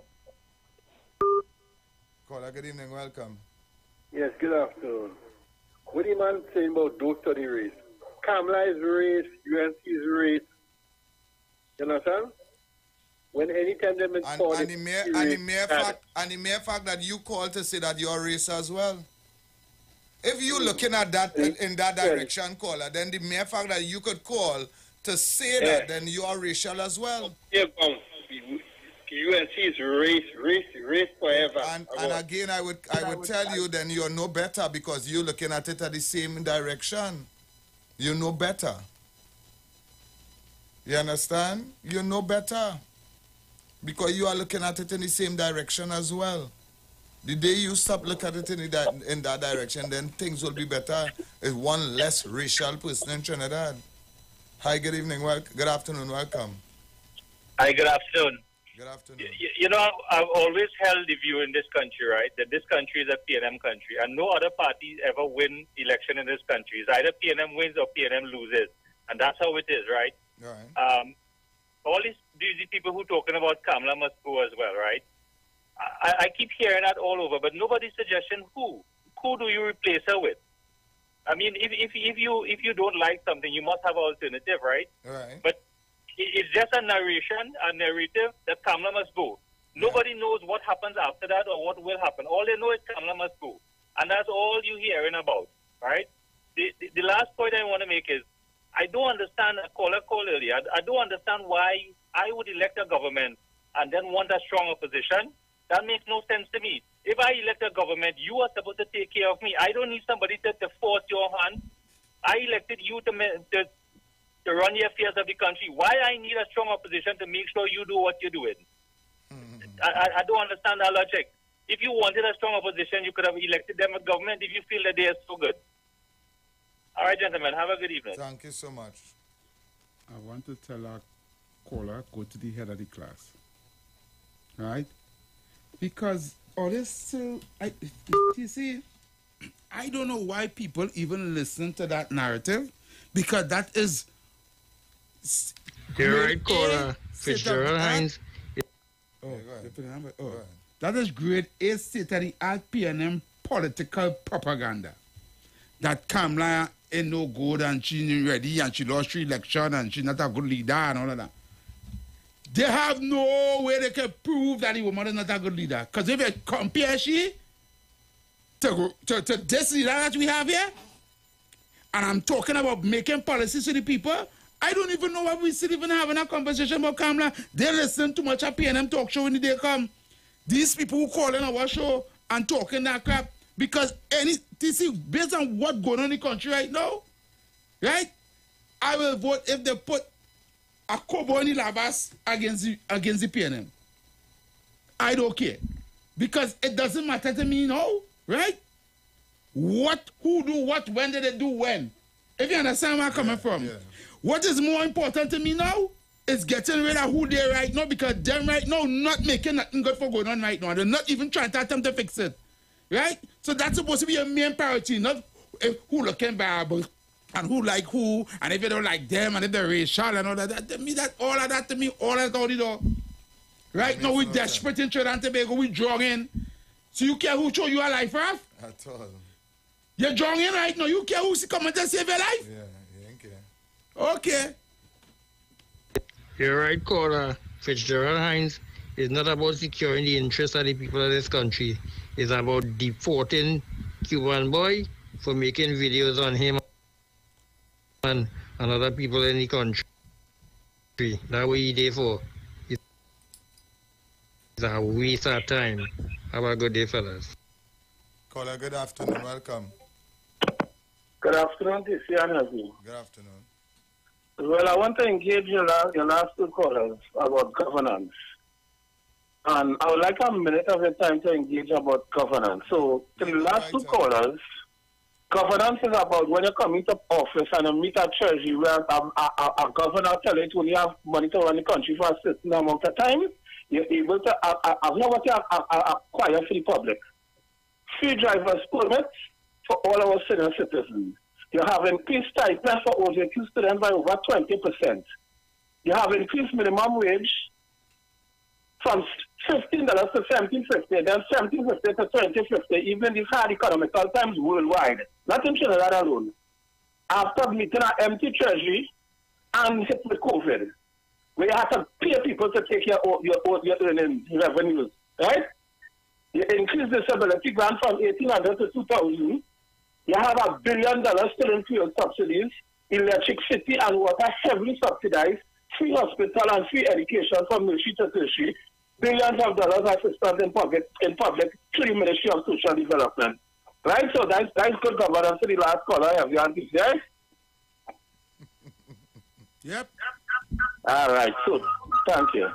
Caller, good evening. Welcome. Yes, good afternoon. What the man saying about don't study race? Kamala is race, UNC is race. You understand? When anytime them in And the mere fact that you called to say that you're race as well. If you're looking at that in that direction, caller, then the mere fact that you could call to say that, then you are racial as well. Yeah, UNC is race forever. And again, I would tell you, then you're no better because you're looking at it at the same direction. You know better. You understand? You know better. Because you are looking at it in the same direction as well. The day you stop looking at it in that direction, then things will be better. It's one less racial person in Trinidad. Hi, good evening. Good afternoon. Welcome. Hi, good afternoon. Good afternoon. You know, I've always held the view in this country, right, that this country is a PNM country, and no other party ever win election in this country. It's either PNM wins or PNM loses, and that's how it is, right? Right. All these people who talking about Kamala must go as well, right? I keep hearing that all over, but nobody's suggesting who. Who do you replace her with? I mean, if you don't like something, you must have an alternative, right? Right. But it's just a narrative that Kamala must go. Nobody knows what happens after that or what will happen. All they know is Kamala must go. And that's all you're hearing about, right? The last point I want to make is, I don't understand, a caller called earlier, I don't understand why I would elect a government and then want a strong opposition. That makes no sense to me. If I elect a government, you are supposed to take care of me. I don't need somebody to force your hand. I elected you to run the affairs of the country. Why I need a strong opposition to make sure you do what you're doing? I don't understand that logic. If you wanted a strong opposition, you could have elected them a government if you feel that they are so good. All right, gentlemen, have a good evening. Thank you so much. I want to tell our caller, go to the head of the class. Right? Because all this still, you see, I don't know why people even listen to that narrative, because that is... You're right, caller. Fitzgerald Hines. That is grade A state-of-the-art PNM political propaganda. That Kamala ain't no good and she ain't ready and she lost the election and she's not a good leader and all of that. They have no way they can prove that the woman is not a good leader. Because if you compare she to this leader that we have here, and I'm talking about making policies for the people, I don't even know why we still even having a conversation about Kamala. They listen too much at PNM talk show when they come. These people who call in our show and talking that crap, because based on what's going on in the country right now, right? I will vote if they put a Kobo in the Labas against the PNM. I don't care. Because it doesn't matter to me now, right? Who do what, when did they do when? If you understand where I'm coming from. Yeah. What is more important to me now is getting rid of who they are right now, because them right now not making nothing good for going on right now. They're not even trying to attempt to fix it. Right? So that's supposed to be a main priority, not who looking bad, and who like who, and if you don't like them, and if they're racial and all that. All of that to me, all that out the door. Right now, we're desperate in Trinidad and Tobago, we drunk in. So you care who show you a life, Ralph? At all. You're drunk in right now, you care who's coming to save your life? Yeah, you ain't care. Okay. You're right, caller. Fitzgerald Hines. It's not about securing the interests of the people of this country. It's about deporting Cuban boy for making videos on him and other people in the country. That's what he there for. a waste of time. Have a good day, fellas. Caller, good afternoon. Welcome. Good afternoon, TC and Heavy. Good afternoon. Well, I want to engage your last two callers about governance. And I would like a minute of your time to engage about governance. So, to the last two callers, governance is about when you come into office and you meet a treasury where a governor tells you when you have money to run the country for a certain amount of time, you're able to acquire for the public. Free driver's permits for all our senior citizens. You have increased stipend for OJQ students by over 20%. You have increased minimum wage from $15 to $17.50, then $17.50 to $20.50, even these hard economical times worldwide, not in Trinidad alone. After meeting an empty treasury and hit with COVID, where you have to pay people to take your earning revenues, right? You increase disability grant from $1,800 to $2,000. You have $1 billion still in fuel subsidies, electricity and water heavily subsidized, free hospital and free education from military to tertiary, billions of dollars assistance in public through the Ministry of Social Development. Right? So that's good governance to the last caller. Have you answered there? Yep. All right, so thank you.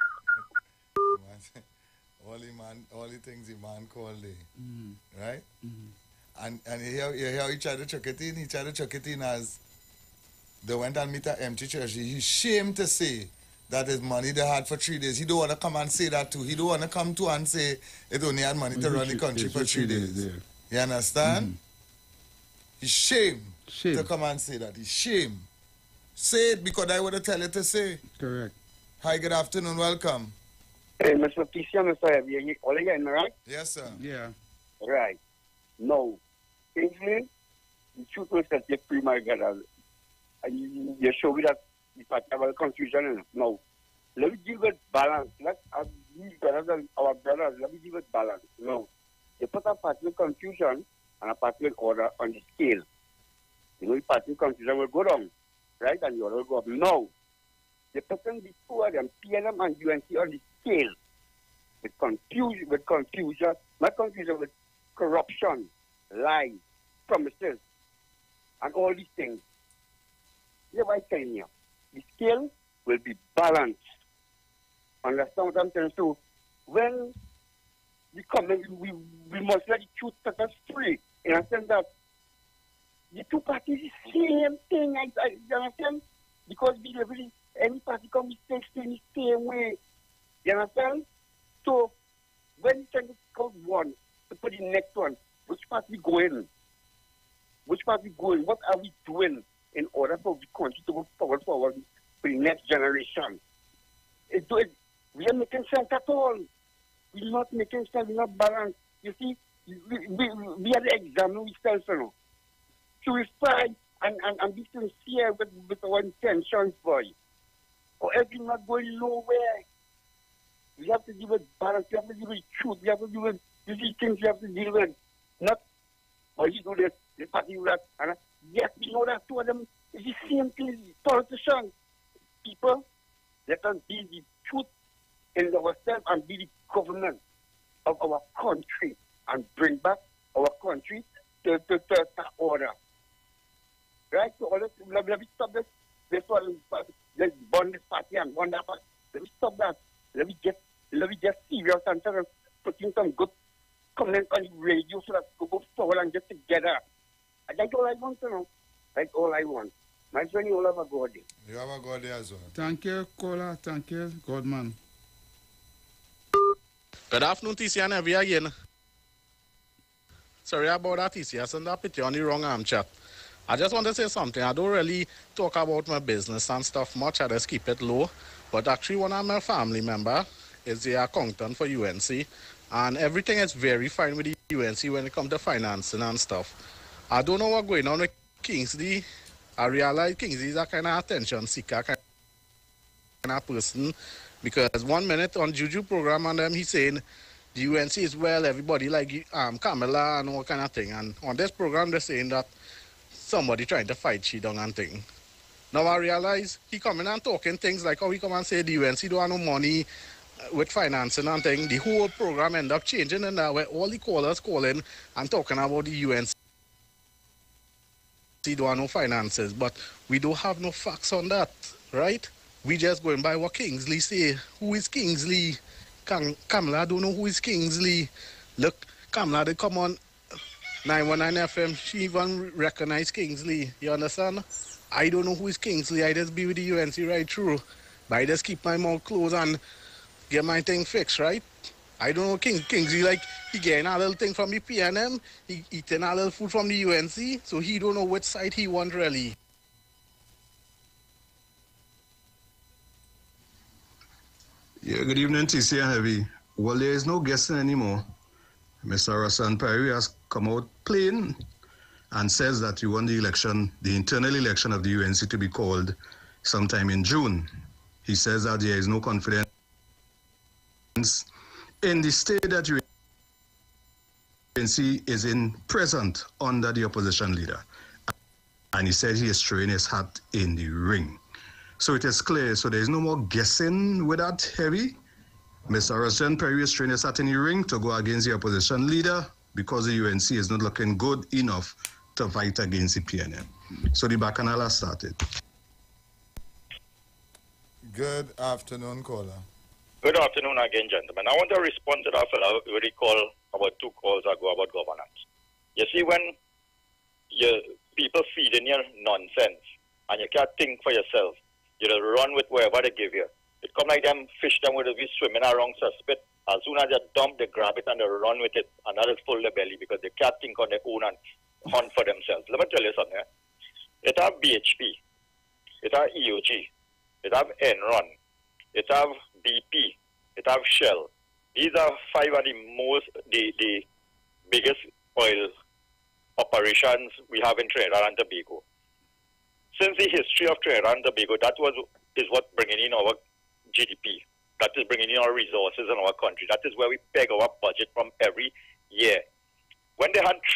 All the things the man called right? And you hear how he tried to chuck it in? He tried to chuck it in as they went and meet an empty treasury. He's ashamed to say that his money they had for 3 days. He don't want to come and say that too. He don't want to come to and say it only had money to run the country for 3 days. You understand? He's shame to come and say that. He's shame. Say it because I would have tell you to say. Correct. Hi, good afternoon. Welcome. Hey, Mr. PC and Mr. Heavy, you all again, right? Yes, sir. Yeah. Right. No. Kingsley, the truth was that you free my God. You show me that the party have confusion. No. Let me give it balance. Let us be better than our brothers. Let me give it balance. No. You put a party of confusion and a party of order on the scale. You know, the party of confusion will go down, right? And the order will go up. No. You're putting the two of them, PLM and UNC, on the scale with confusion, not confusion, with corruption, lies, promises, and all these things. Yeah, I'm telling you, the scale will be balanced. Understand what I'm telling you? So when we come, we must let the truth set us free. You understand that the two parties is the same thing. You understand? Because any party come with the same way. You understand? So when you try to count one to put the next one, which party going? Which party going? What are we doing in order for the country to go forward for the next generation? We are making sense at all. We're not making sense. We're not balanced. You see, we are the exam ourselves, you know. So we try and be sincere with our intentions, boy. Or else we're not going nowhere. We have to deal with balance. We have to deal with truth. We have to deal with these things we have to deal with. Not, you do this party do that. And yes, we know that two of them is the same thing as politicians. People, let us be the truth in ourselves and be the government of our country and bring back our country to order. Right? So let me stop this. Let's burn this party and burn that party. Let me stop that. Let me get serious and start putting some good comments on the radio so that we go forward and get together. That's all I want to know. That's all I want. My friend, you all have a good day. You have a good day as well. Thank you, caller. Thank you, Godman. Good afternoon, TC and Heavy again. Sorry about that, TC. I sent that picture on the wrong chat. I just want to say something. I don't really talk about my business and stuff much. I just keep it low. But actually, one of my family member is the accountant for UNC. And everything is very fine with the UNC when it comes to financing and stuff. I don't know what's going on with Kingsley. I realize Kingsley is a kind of attention seeker kind of person. Because 1 minute on Juju program and them, he's saying the UNC is well, everybody like Kamala and all kind of thing. And on this program, they're saying that somebody trying to fight she down and thing. Now I realize he coming and talking things like how he come and say the UNC don't have no money with financing and thing, the whole program ended up changing, and where all the callers calling and talking about the UNC don't have no finances, but we don't have no facts on that, right? We just going by what Kingsley say. Who is Kingsley? Kamala don't know who is Kingsley. Look, Kamala, they come on 919 FM, she even recognize Kingsley, you understand? I don't know who is Kingsley, I just be with the UNC right through. But I just keep my mouth closed and get my thing fixed, right? I don't know Kingsley, like, he getting a little thing from the PNM, he eating a little food from the UNC, so he don't know which side he want really. Yeah, good evening, TC and Heavy. Well, there is no guessing anymore. Mr. Rasan Perry has come out plain and says that he won the election, the internal election of the UNC to be called sometime in June. He says that there is no confidence in the state that UNC is in present under the opposition leader. And he said he is throwing his hat in the ring. So it is clear, so there is no more guessing with that, Heavy. Mr. Rasan Perry is throwing his hat in the ring to go against the opposition leader because the UNC is not looking good enough to fight against the PNM. So the bacchanal has started. Good afternoon, caller. Good afternoon again, gentlemen. I want to respond to that fellow who recall about 2 calls ago about governance. You see, when people feed in your nonsense and you can't think for yourself, you just run with whatever they give you. It come like them fish them with a be swimming around suspect. As soon as they dump, they grab it and they run with it, and that is full their belly because they can't think on their own and hunt for themselves. Let me tell you something. It have BHP, it have EOG, it have Enron, it have BP, it have Shell. These are 5 of the biggest oil operations we have in Trinidad and Tobago. Since the history of Trinidad and Tobago, is what bringing in our GDP. That is bringing in our resources in our country. That is where we peg our budget from every year. When they had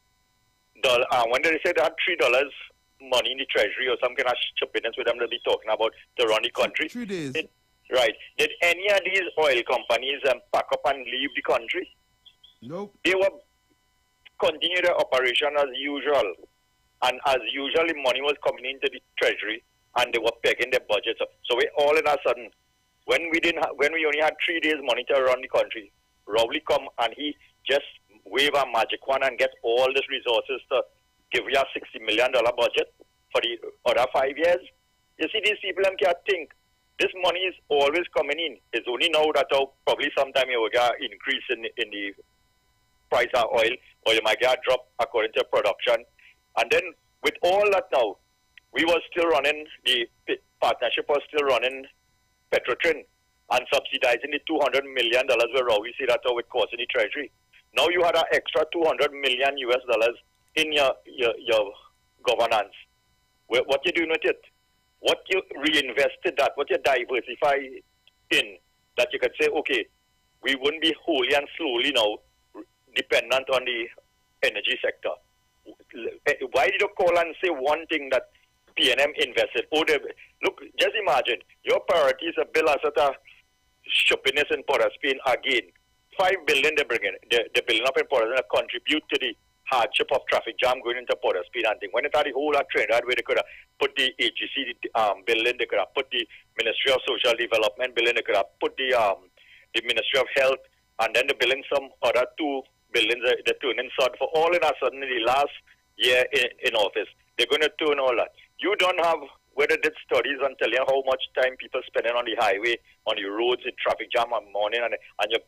when they said they had $3 money in the treasury or some kind of stupidness with them to be talking about to run the country. 3 days. Right. Did any of these oil companies pack up and leave the country? Nope. They were continue their operation as usual. And as usual, the money was coming into the treasury and they were pegging their budgets up. So we all in a sudden, when we only had 3 days money to run the country, Rowley come and he just wave a magic wand and get all these resources to give you a $60 million budget for the other 5 years. You see, these people can't think. This money is always coming in. It's only now that probably sometime you will get an increase in the price of oil, or you might get a drop according to production. And then with all that now, we were still running, the partnership was still running Petrotrin and subsidizing the $200 million where we see that how it costs in the treasury. Now you had an extra $200 million in your governance. What you doing with it? What you reinvested that, what you diversify in, that you could say, okay, we wouldn't be wholly and slowly now dependent on the energy sector. Why did you call and say one thing that PNM invested? Look, just imagine, your priority is a bill as a stupidness in Port of Spain again. $5 billion they bring in. They're building up in Port of Spain to contribute to the hardship of traffic jam going into Port of Spain and thing. When it had the whole of Trinidad where they could have put the AGC bill in, they could have put the Ministry of Social Development bill in, they could have put the Ministry of Health, and then they bill in some other 2 billions they turn in sort for all in a sudden in the last year in office. They're going to turn all that. You don't have whether did studies and tell you how much time people spending on the highway, on the roads, in traffic jam and morning, and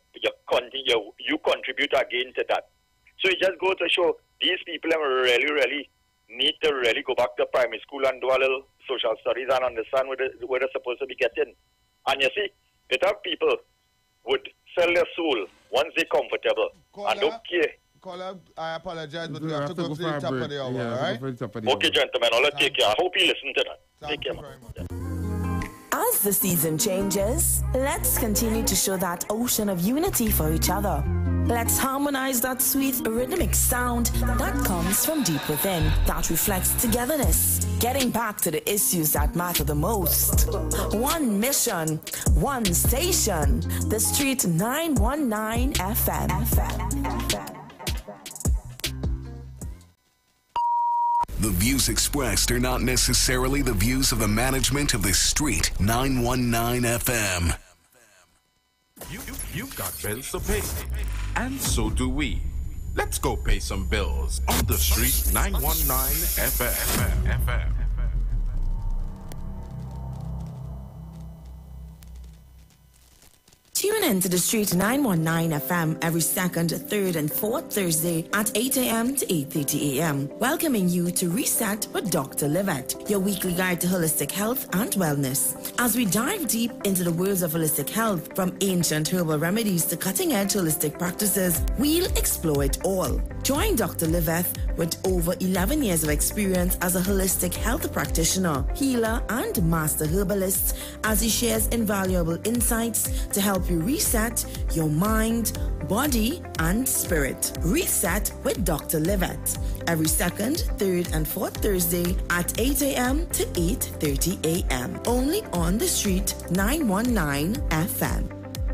you contribute again to that. So it just goes to show these people really need to really go back to primary school and do a little social studies and understand where they're supposed to be getting. And you see, it have people would sell their soul once they're comfortable and don't care. Caller, I apologize, but we have to go to the top of the hour, all right? Okay, gentlemen, I'll take care. I hope you listen to that. Take care, man. As the season changes, let's continue to show that ocean of unity for each other. Let's harmonize that sweet rhythmic sound that comes from deep within, that reflects togetherness. Getting back to the issues that matter the most. One mission, one station. The Street 919 FM. The views expressed are not necessarily the views of the management of the Street 919 FM. You've got bills to pay, and so do we. Let's go pay some bills on the Street 919 FM. Tune in to the Street 919 FM every second, third, and fourth Thursday at 8 a.m. to 8:30 a.m. Welcoming you to Reset with Dr. Livette, your weekly guide to holistic health and wellness. As we dive deep into the worlds of holistic health, from ancient herbal remedies to cutting-edge holistic practices, we'll explore it all. Join Dr. Livette with over 11 years of experience as a holistic health practitioner, healer, and master herbalist as he shares invaluable insights to help you reset your mind, body, and spirit. Reset with Dr. Livette every second, third, and fourth Thursday at 8 a.m. to 8:30 a.m. only on the Street 919 FM.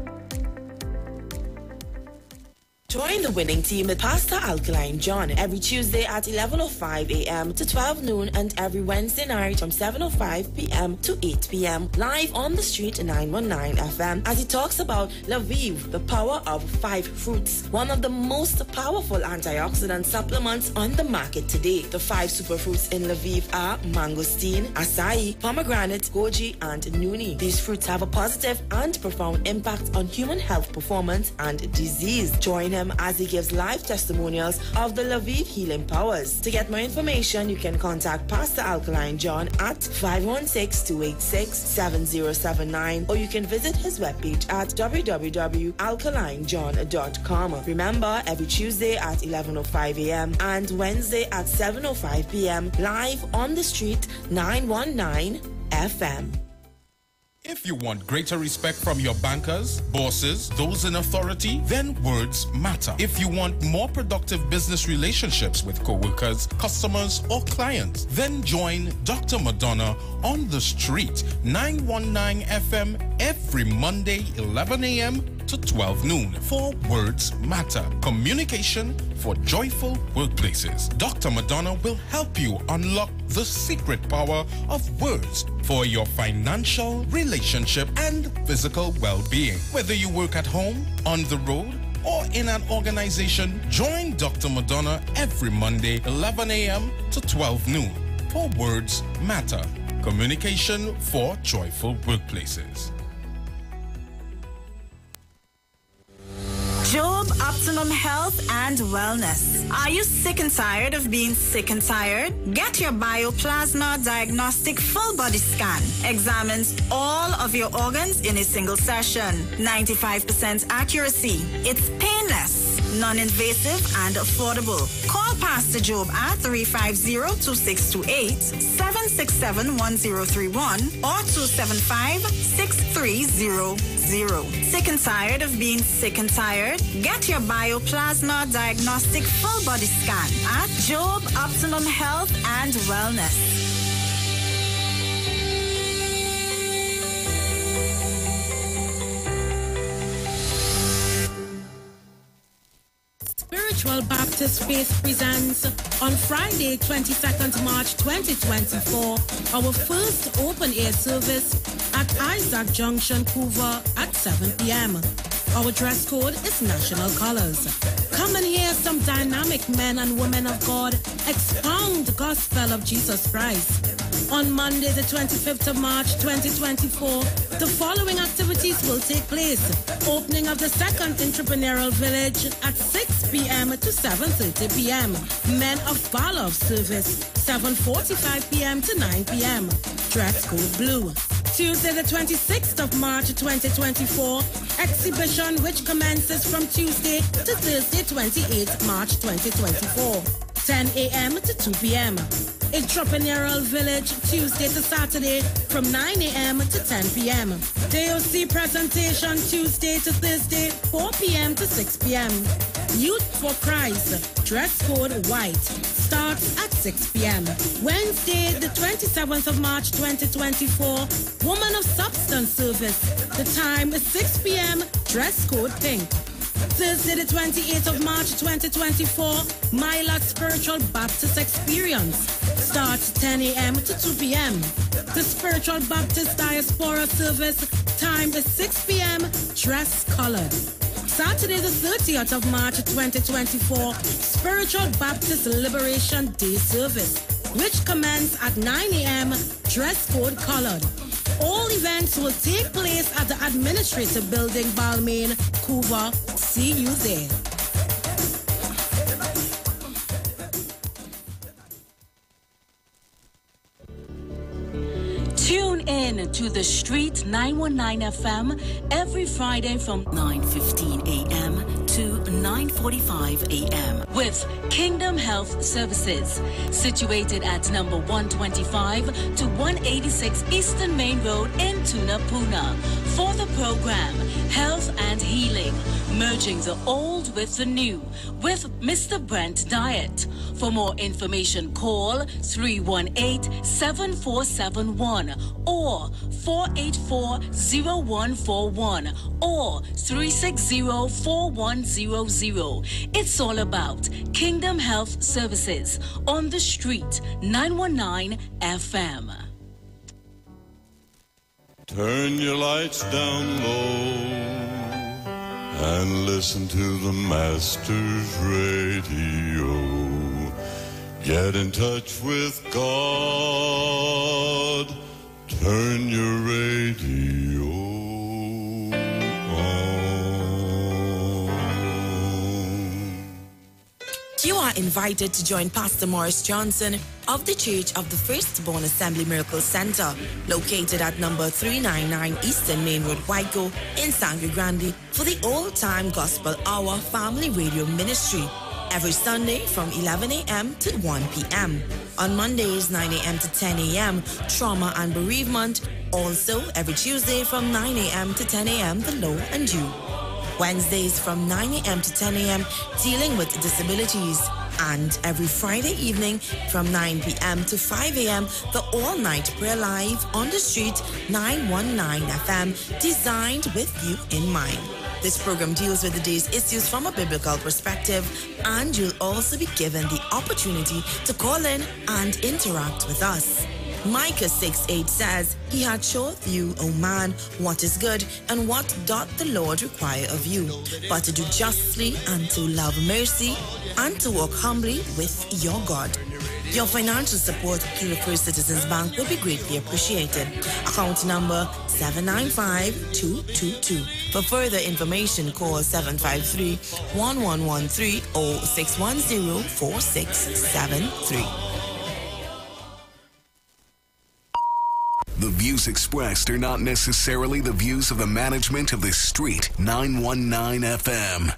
Join the winning team with Pastor Alkaline John every Tuesday at 11:05 a.m. to 12 noon and every Wednesday night from 7:05 p.m. to 8 p.m. live on the Street 919 FM as he talks about Lviv, the power of 5 fruits, one of the most powerful antioxidant supplements on the market today. The 5 superfruits in Lviv are mangosteen, acai, pomegranate, goji, and nuni. These fruits have a positive and profound impact on human health performance and disease. Join him as he gives live testimonials of the Lviv healing powers. To get more information, you can contact Pastor Alkaline John at 516-286-7079 or you can visit his webpage at www.alkalinejohn.com. Remember, every Tuesday at 11:05 a.m. and Wednesday at 7:05 p.m. live on the Street 919 FM. If you want greater respect from your bankers, bosses, those in authority, then words matter. If you want more productive business relationships with co-workers, customers, or clients, then join Dr. Madonna on the Street 919 FM every Monday, 11 a.m. to 12 noon for Words Matter. Communication for joyful workplaces. Dr. Madonna will help you unlock the secret power of words for your financial, relationship, and physical well-being. Whether you work at home, on the road, or in an organization, join Dr. Madonna every Monday, 11 a.m. to 12 noon for Words Matter. Communication for joyful workplaces. Job Optimum Health and Wellness. Are you sick and tired of being sick and tired? Get your Bioplasma Diagnostic Full Body Scan. Examines all of your organs in a single session. 95% accuracy. It's painless, non-invasive, and affordable. Call Pastor Job at 350-2628, 767-1031, or 275-6300. Sick and tired of being sick and tired? Get your Bioplasma Diagnostic Full Body Scan at Job Optimum Health and Wellness. Spiritual Baptist Faith presents on Friday, 22nd March 2024, our first open-air service at Isaac Junction, Hoover at 7 p.m. Our dress code is national colors. Come and hear some dynamic men and women of God expound the gospel of Jesus Christ. On Monday, the 25th of March 2024, the following activities will take place. Opening of the second entrepreneurial village at 6 p.m. to 7:30 p.m. Men of Valor service, 7:45 p.m. to 9 p.m. Dress code blue. Tuesday, the 26th of March 2024, exhibition which commences from Tuesday to Thursday, 28th March 2024, 10 a.m. to 2 p.m. Entrepreneurial Village, Tuesday to Saturday from 9 a.m. to 10 p.m. DOC presentation, Tuesday to Thursday, 4 p.m. to 6 p.m. Youth for Christ, dress code white, starts at 6 p.m. Wednesday, the 27th of March 2024, Woman of Substance service. The time is 6 p.m., dress code pink. Thursday, the 28th of March 2024, Mila Spiritual Baptist Experience starts 10 a.m. to 2 p.m. The Spiritual Baptist Diaspora service time is 6 p.m., dress colored. Saturday, the 30th of March 2024, Spiritual Baptist Liberation Day service, which commences at 9 a.m., dress code colored. All events will take place at the Administrative Building, Balmain, Couva. See you there. Tune in to The Street 919 FM every Friday from 9:15 a.m. to 9:45 a.m. with Kingdom Health Services, situated at number 125 to 186 Eastern Main Road in Tunapuna. For the program, Health and Healing, merging the old with the new, with Mr. Brent Diet. For more information, call 318-7471 or 484-0141 or 360-4100. It's all about Kingdom Health Services on The Street 919 FM. Turn your lights down low and listen to the Master's radio. Get in touch with God. Turn your radio on. You are invited to join Pastor Morris Johnson of the Church of the Firstborn Assembly Miracle Center, located at number 399 Eastern Main Road, Waiko, in Sangre Grande, for the Old Time Gospel Hour Family Radio Ministry, every Sunday from 11 a.m. to 1 p.m. On Mondays, 9 a.m. to 10 a.m., Trauma and Bereavement. Also, every Tuesday from 9 a.m. to 10 a.m., The Low and You. Wednesdays from 9 a.m. to 10 a.m., Dealing with Disabilities. And every Friday evening from 9 p.m. to 5 a.m., the all-night prayer live on The Street 919 FM, designed with you in mind. This program deals with the day's issues from a biblical perspective, and you'll also be given the opportunity to call in and interact with us. Micah 6:8 says, He had showed you, O man, what is good, and what doth the Lord require of you, but to do justly, and to love mercy, and to walk humbly with your God. Your financial support through the First Citizens Bank will be greatly appreciated. Account number 795-222. For further information, call 753-1113 or 610-4673. The views expressed are not necessarily the views of the management of the Street 919 FM.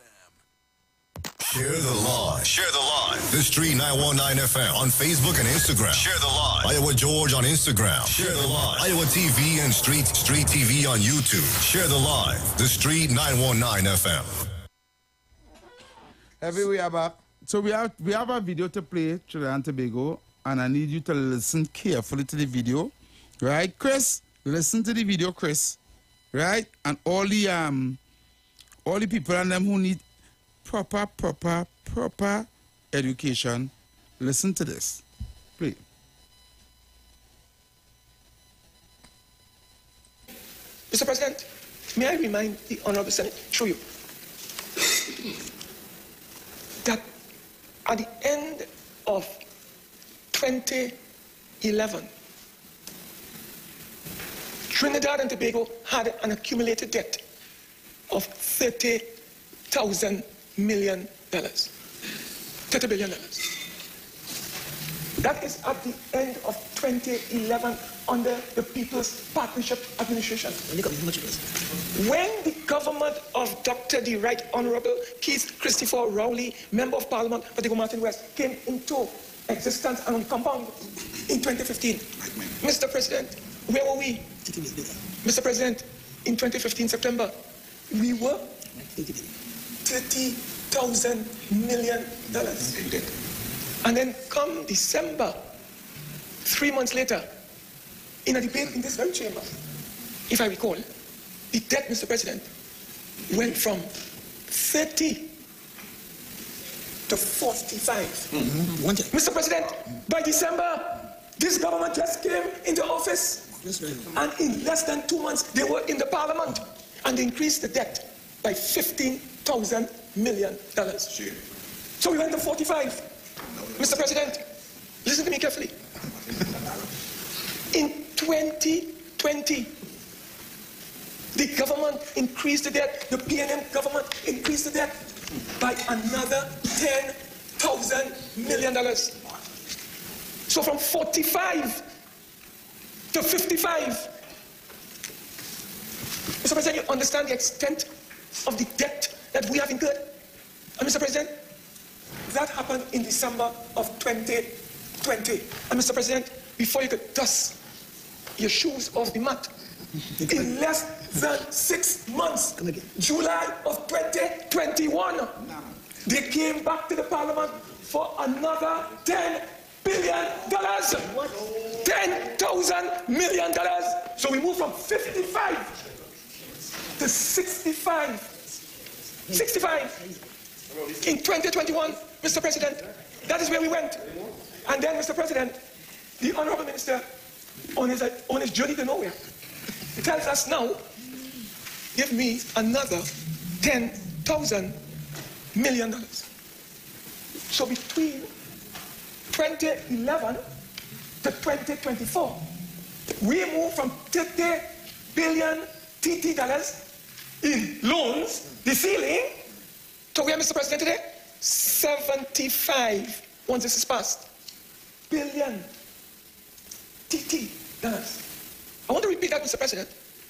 Share the live. Share the live. The Street 919 FM on Facebook and Instagram. Share the live. Iowa George on Instagram. Share the live. Iowa TV and Street TV on YouTube. Share the live. The Street 919 FM. Heavy, we are back. So we have a video to play, Trinidad and Tobago, and I need you to listen carefully to the video. Right, Chris? Listen to the video, Chris. Right? And all the people and them who need proper education, listen to this. Play. Mr. President, may I remind the Honorable Senate, through you, that at the end of 2011, Trinidad and Tobago had an accumulated debt of $30,000 million. $30 billion. That is at the end of 2011 under the People's Partnership Administration. When the government of Dr. the Right Honorable Keith Christopher Rowley, Member of Parliament for Diego Martin West, came into existence and on compound in 2015. Mr. President, where were we? Mr. President, in 2015 September, we were $30,000 million in debt. And then come December, 3 months later, in a debate in this very chamber, if I recall, the debt, Mr. President, went from 30 to 45. Mr. President, by December, this government just came into office, and in less than 2 months, they were in the parliament, and they increased the debt by $15,000 million. So we went to 45. Mr. President, listen to me carefully. In 2020, the government increased the debt, the PNM government increased the debt by another $10,000 million. So from 45 to 55. Mr. President, you understand the extent of the debt that we have incurred? And Mr. President, that happened in December of 2020. And Mr. President, before you could dust your shoes off the mat, in less than 6 months, July of 2021, they came back to the parliament for another $10 billion. $10,000 million. So we moved from 55 to 65. 65. In 2021, Mr. President, that is where we went. And then, Mr. President, the Honorable Minister, on his journey to nowhere, tells us now, give me another $10,000 million. So between 2011 to 2024, we moved from 30 billion TT dollars in loans, the ceiling, to where, Mr. President, today? 75, once this is passed, billion TT dollars. I want to repeat that, Mr. President.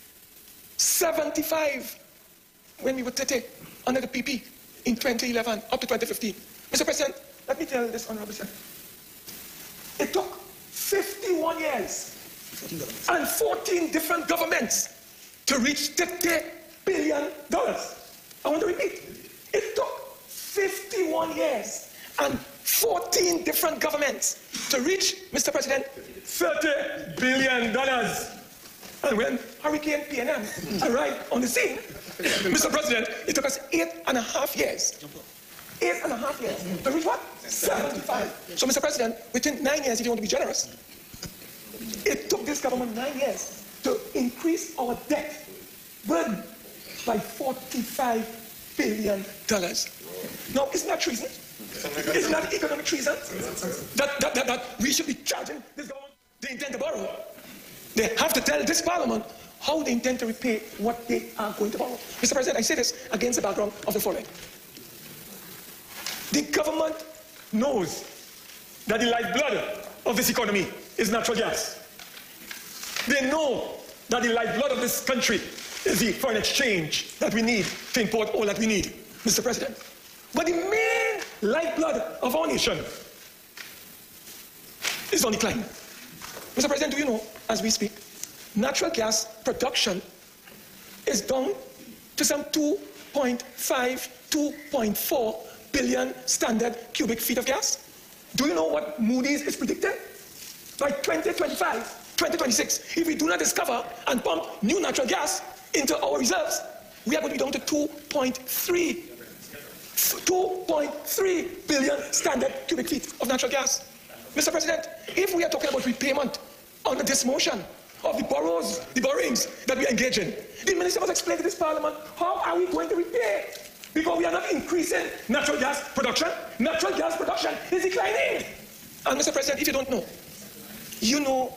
75 when we were 30 under the PP in 2011 up to 2015. Mr. President, let me tell this honorable sir. It took 51 years and 14 different governments to reach $30 billion. I want to repeat. It took 51 years and 14 different governments to reach, Mr. President, $30 billion. And when Hurricane PNM arrived on the scene, Mr. President, it took us 8.5 years. 8.5 years to reach what? 75. So, Mr. President, within 9 years, if you want to be generous, it took this government 9 years to increase our debt burden by $45 billion. Now, isn't that treason? Isn't that economic treason? That we should be charging this government they intend to borrow. They have to tell this parliament how they intend to repay what they are going to borrow. Mr. President, I say this against the background of the following. The government knows that the lifeblood of this economy is natural gas. They know that the lifeblood of this country is the foreign exchange that we need to import all that we need, Mr. President. But the main lifeblood of our nation is on decline. Mr. President, do you know, as we speak, natural gas production is down to some 2.5, 2.4 billion standard cubic feet of gas? Do you know what Moody's is predicting? By 2025, 2026, if we do not discover and pump new natural gas into our reserves, we are going to be down to 2.3 billion standard cubic feet of natural gas. Mr. President, if we are talking about repayment under this motion of the borrowings that we engage in, the minister must explain to this parliament how are we going to repay? Because we are not increasing natural gas production. Natural gas production is declining. And Mr. President, if you don't know, you know,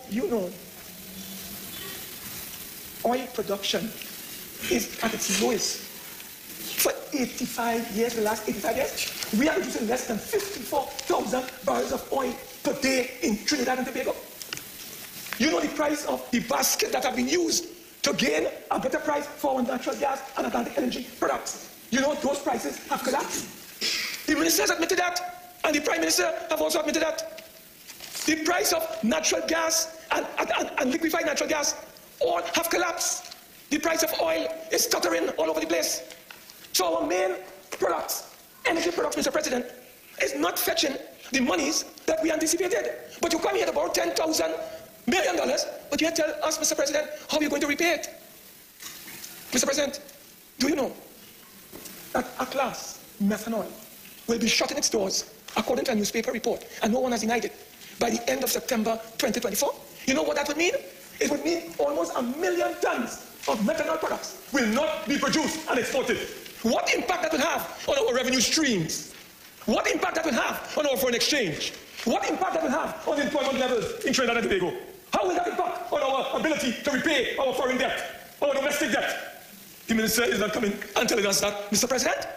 oil production is at its lowest for 85 years, the last 85 years. We are producing less than 54,000 barrels of oil per day in Trinidad and Tobago. You know the price of the basket that have been used to gain a better price for our natural gas and Atlantic energy products. You know those prices have collapsed. The ministers admitted that, and the Prime Minister have also admitted that. The price of natural gas and liquefied natural gas all have collapsed. The price of oil is stuttering all over the place. So our main products, energy products, Mr. President, is not fetching the monies that we anticipated. But you come here to borrow $10,000 million, but you tell us, Mr. President, how you're going to repay it. Mr. President, do you know that at last methanol will be shut in its doors, according to a newspaper report, and no one has denied it, by the end of September 2024? You know what that would mean? It would mean almost 1 million tons of methanol products will not be produced and exported. What impact that will have on our revenue streams? What impact that will have on our foreign exchange? What impact that will have on employment levels in Trinidad and Tobago? How will that impact on our ability to repay our foreign debt, our domestic debt? The minister is not coming and telling us that, Mr. President.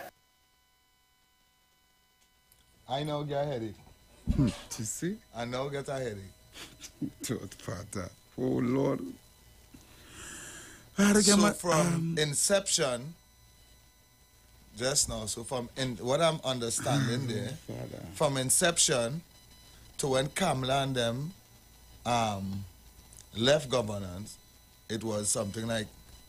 I now get a headache. You see? I now get a headache. Oh, Lord. So from inception, just now, so from what I'm understanding there, from inception to when Kamala and them left governance, it was something like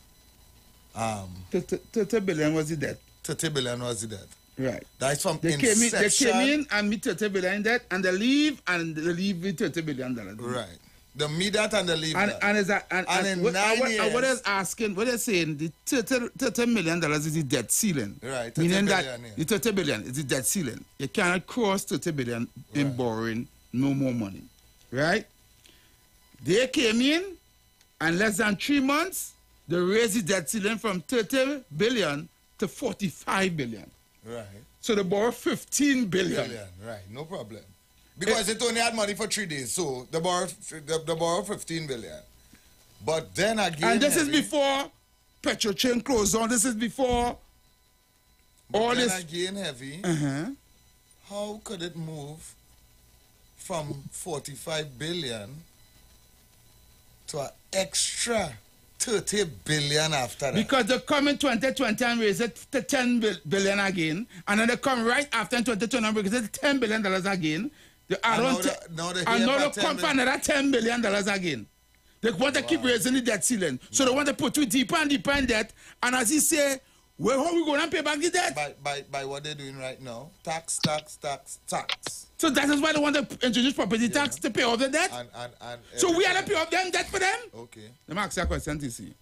30 billion was the debt. 30 billion was the debt. Right. That's from they inception. They came in and meet 30 billion debt, and they leave with $30 billion. Right. They meet that and they leave that. And in what 9 years, what is asking, what they're saying, the $30 million is the debt ceiling. Right. Meaning that billion, the 30 billion is the debt ceiling. You cannot cross 30 billion in borrowing no more money. Right? They came in, and less than 3 months, they raised the debt ceiling from 30 billion to 45 billion. Right. So they borrowed 15 billion. Right, no problem. Because it only had money for 3 days, so they borrowed 15 billion. But then again... And this is before Petrochain closed down. This is before all this... Then again, Heavy, how could it move from 45 billion to an extra 30 billion after that? Because they come in 2020 and raise it to 10 billion again, and then they come right after in 2020 and raise it to $10 billion again. They come for another $10 billion again. They want to keep raising the debt ceiling. So they want to put you deeper and deeper in debt. And as he say, well, how are we going to pay back the debt? By what they're doing right now. Tax. So that is why they want to introduce property tax to pay off the debt? So we have to pay off them debt for them? Okay. Let me ask you a question, TC.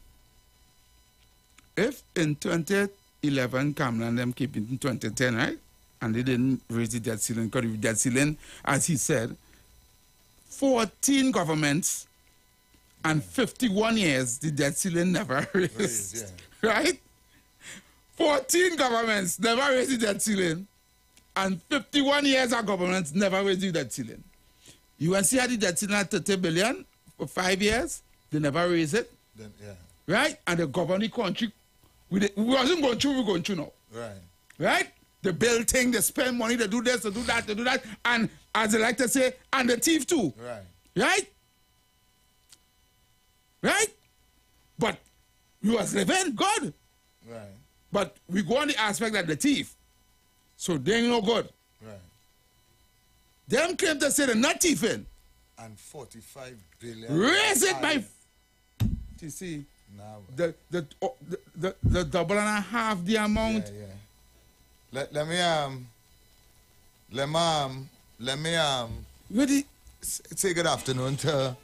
If in 2011, Kamala and them keep it in 2010, right? And they didn't raise the debt ceiling, because the debt ceiling, as he said, 14 governments and 51 years, the debt ceiling never raised. Right? 14 governments never raised the debt ceiling, and 51 years of governments never raised the debt ceiling. You want to see how the debt ceiling at 30 billion for 5 years? They never raised it. Right? And they govern the country. We wasn't going through, we're going through now. Right? They build things, they spend money, they do this, they do that, and as they like to say, and the thief too. Right? But we was living good. But we go on the aspect that the thief. So they ain't no good. Them claim to say they're not thieving. And 45 billion. Raise it by... You see, the double and a half the amount. Let me say good afternoon to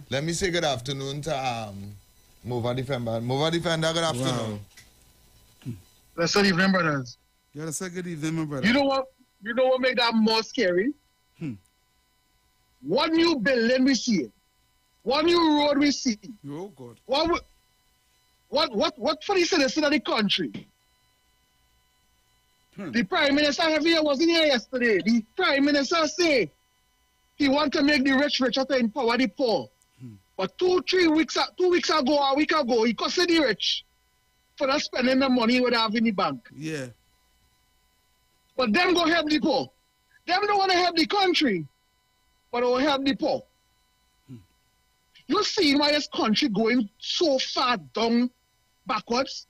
Mova Defender. Mova Defender, good afternoon. Let's good evening, brothers. Yeah, let's say good evening, my brother. You know what make that more scary? One new building we see, one new road we see. Oh God. What for the citizen of the country? The Prime Minister wasn't here yesterday. The Prime Minister say he want to make the rich richer to empower the poor. But 2 weeks ago, a week ago, he cussed the rich for not spending the money they have in the bank. Yeah. But them go help the poor. Them don't want to help the country, but they will help the poor. You see why this country going so far down backwards?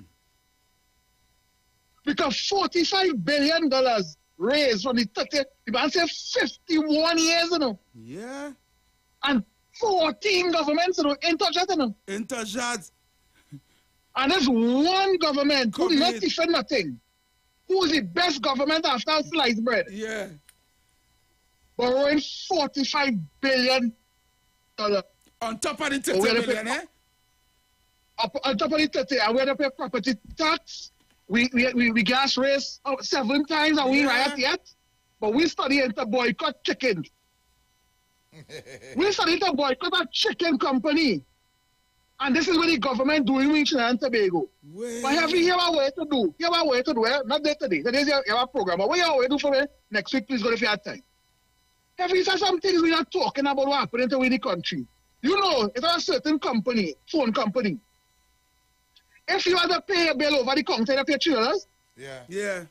Because $45 billion raised from the 30, the man said 51 years, you know. Yeah. And 14 governments, you know, in touch that, you know. In touch that. And there's one government who not defend nothing. Who is the best government after sliced bread? Yeah. borrowing $45 billion. On top of the 30 billion, eh? On top of the 30, and we had to pay property tax. We gas raised 7 times and we riot yet. But we studying to boycott chicken. We studying to boycott a chicken company. And this is what the government doing in Trinidad and Tobago. But have you a way to do? You have a way to do it? Not there today. Today's your program. But what you have a way to do for me? Next week, please go if you have time. Have you said some things we're not talking about what happening to the country? You know, it's a certain company, phone company. If you have to pay a bill over the counter, you pay $3. Yeah.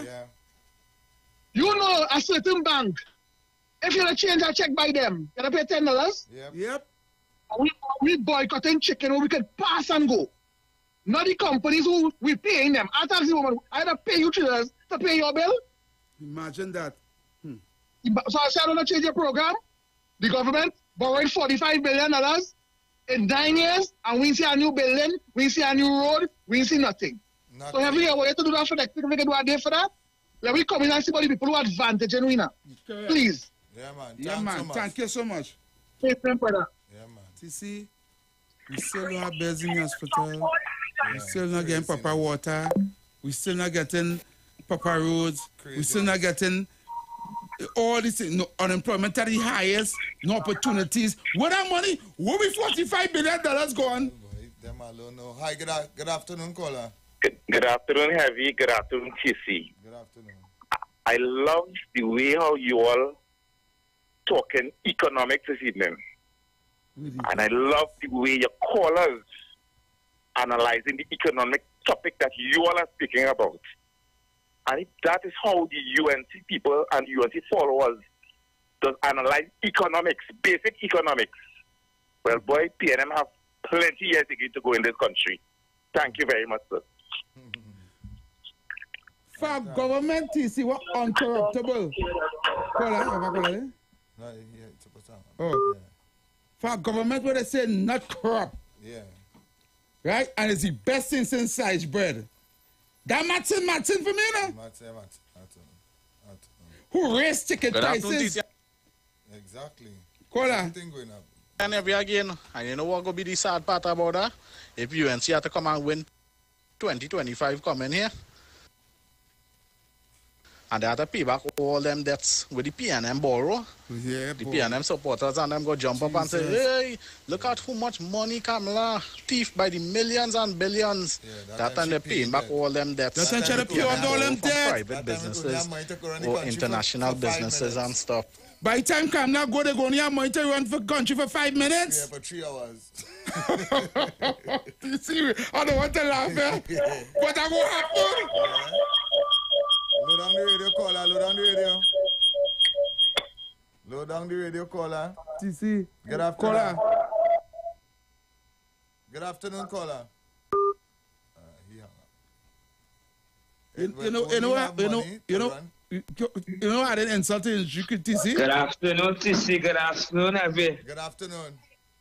You know, a certain bank, if you have to change a check by them, you have to pay $10. Yep. We boycotting chicken where we can pass and go. Not the companies who we paying them. I tell the woman, I have to pay you $3 to pay your bill. Imagine that. So I said, I don't change your program. The government borrowing $45 billion in 9 years, and we see a new building, we see a new road, we see nothing. So have we a way to do that for next week? We can do a day for that? Let me come in and see about the people who are advantage in winner. Please. Yeah, man. Thank you so much. Brother. TC, we still don't have beds in the hospital. We still not getting proper water. We still not getting proper roads. We still not getting all this no, unemployment at the highest, no opportunities. Where that money? Where we $45 billion gone? Them alone know. Hi, good afternoon, caller. Good afternoon, Heavy. Good afternoon, TC. Good afternoon. I love the way how you all talking economics this evening. And I love the way your callers analyzing the economic topic that you all are speaking about. And if that is how the UNC people and UNC followers does analyze economics, basic economics, well, boy, PNM have plenty years again to go in this country. Thank you very much, sir. For government, TC, what uncorruptible? Oh. For government, what they say, not corrupt. Yeah. Right? And it's the best thing since sliced bread. That Martin for me, no? Martin. Who raised ticket prices? Exactly. Caller. And every again, and you know what going to be the sad part about that? If UNC had to come and win 2025 coming here, and they had to pay back all them debts with the PNM borrow. Yeah, the PNM supporters and them go jump up and say, hey, look at how much money Kamala thief by the millions and billions. That time they're paying back all them debts. That's time to pay off all them debts. Private businesses or international businesses and stuff. By the time Kamala go, they're going to have money to run for country for 5 minutes. Yeah, for 3 hours. You see, I don't want to laugh, eh? But that won't happen. Load down the radio, caller. Load down the radio. Load down the radio, caller. TC. Good afternoon. Caller. Good afternoon, caller. You know, I didn't insult you, TC. Good afternoon, TC. Good afternoon, Heavy. Good afternoon.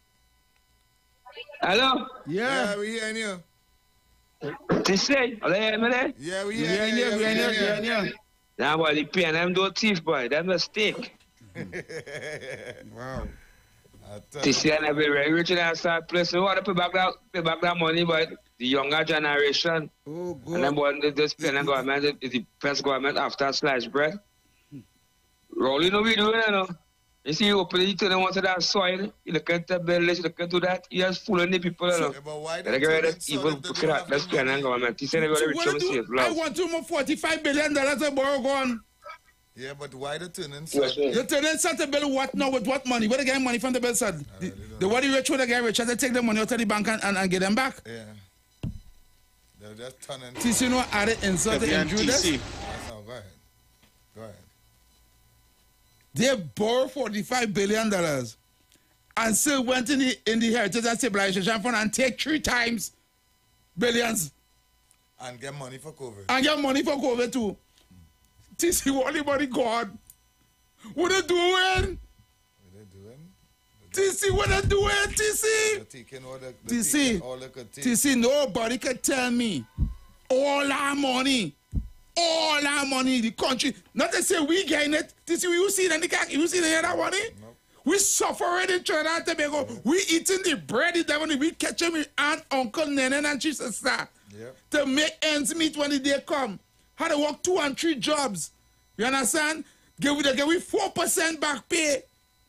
Hello? Yeah, we hearing you. TC, are you hearing me there? Yeah, we hearing you. Nah, boy, the PNM don't thief, boy. That's a mistake. Wow. TC and Heavy very rich in that side place. We want to pay back that money, but the younger generation. Oh, good. And then boy, this PNM government is the best government after sliced bread. Rolling over doing it, you see, you open it, turn onto that soil, you look at the village, you look into that, you just fooling the people. But why they get rid of evil crap, that's PNM government. He said, I want to move $45 billion to borrow gone. Yeah, but why the turning yes, you turning the bill what now with what money? Where they get money from the bill side? The what the rich when they get rich, they take the money out of the bank and get them back. Yeah. They're just turning. TC, you know, added insult and Judas. Go ahead. Go ahead. They borrowed $45 billion and still went in the Heritage and Stabilization Fund and take 3 times billions. And get money for COVID. And get money for COVID too. TC, what anybody God? What they doing? TC, what they doing, TC? TC, nobody can tell me all our money all our money, the country. Not to say we gain it. To see you see any you see the other money? No. We suffering in Trinidad and Tobago. We eating the bread, the money. We catching with aunt, uncle, nene, and sister to make ends meet when the day come. How to work 2 and 3 jobs. You understand? Give we 4% back pay.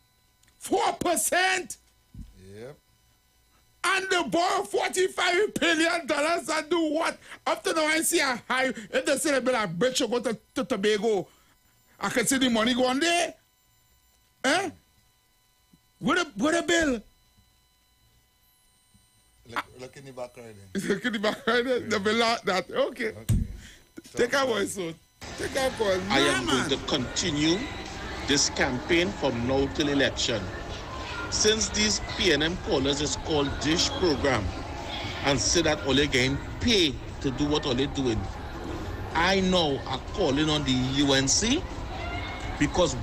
4%. Yep. And they borrow $45 billion and do what? Up to now I see a high. If they say they build a bridge to go to Tobago, I can see the money going there. Eh? What a bill? Look in the back right there. Look in the back right there. The bill like that. Okay. Take our voice, son. Take our call. I am going to continue this campaign from now till election. Since these PNM callers is called Dish Program and say that all they getting pay to do what all they doing, I now are calling on the UNC because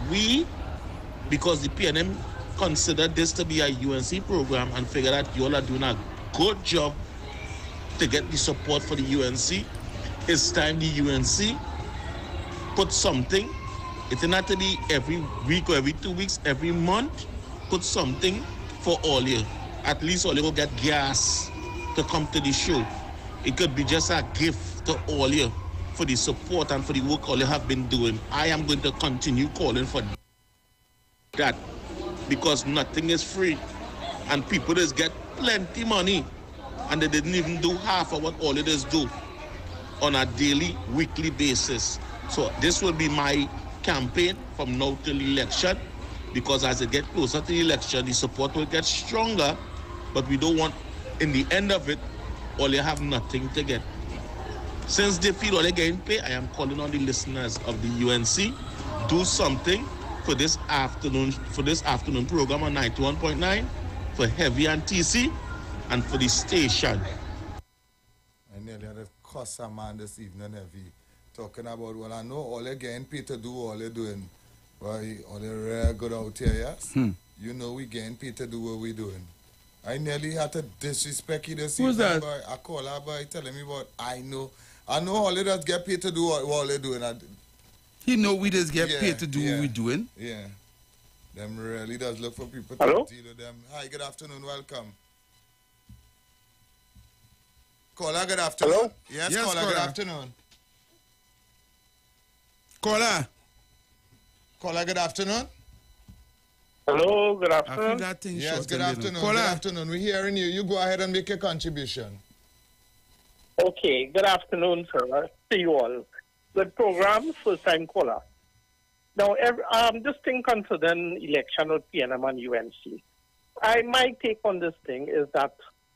the PNM consider this to be a UNC program and figure that you all are doing a good job to get the support for the UNC. It's time the UNC put something. It not to be every week or every 2 weeks, every month. Put something for all you. At least all you will get gas to come to the show. It could be just a gift to all you for the support and for the work all you have been doing. I am going to continue calling for that because nothing is free and people just get plenty money and they didn't even do half of what all it is do on a daily, weekly basis. So this will be my campaign from now till election, because as it gets closer to the election, the support will get stronger, but we don't want, in the end of it, all you have nothing to get. Since they feel all they're getting paid, I am calling on the listeners of the UNC, do something for this afternoon program on 91.9, for Heavy and TC, and for the station. I nearly had a cuss a man this evening, Heavy, talking about, well, I know all they're getting paid to do all they're doing. Why, all the rare good out here, yes? You know we getting paid to do what we doing. I nearly had to disrespect you this evening. Who's that? Boy. I call her by telling me what I know all they just get paid to do what they're doing. You know we just get paid to do what we doing? Yeah. Them really does look for people to deal with them. Hi, good afternoon, welcome. Caller, good afternoon. Hello? Yes, caller, good afternoon. Caller. Caller, good afternoon. Hello, good afternoon. Yes, good afternoon. Good afternoon. We're hearing you. You go ahead and make your contribution. Okay, good afternoon, sir. See you all. Good program, first time caller. Now, this thing concerning election of PNM and UNC. My take on this thing is that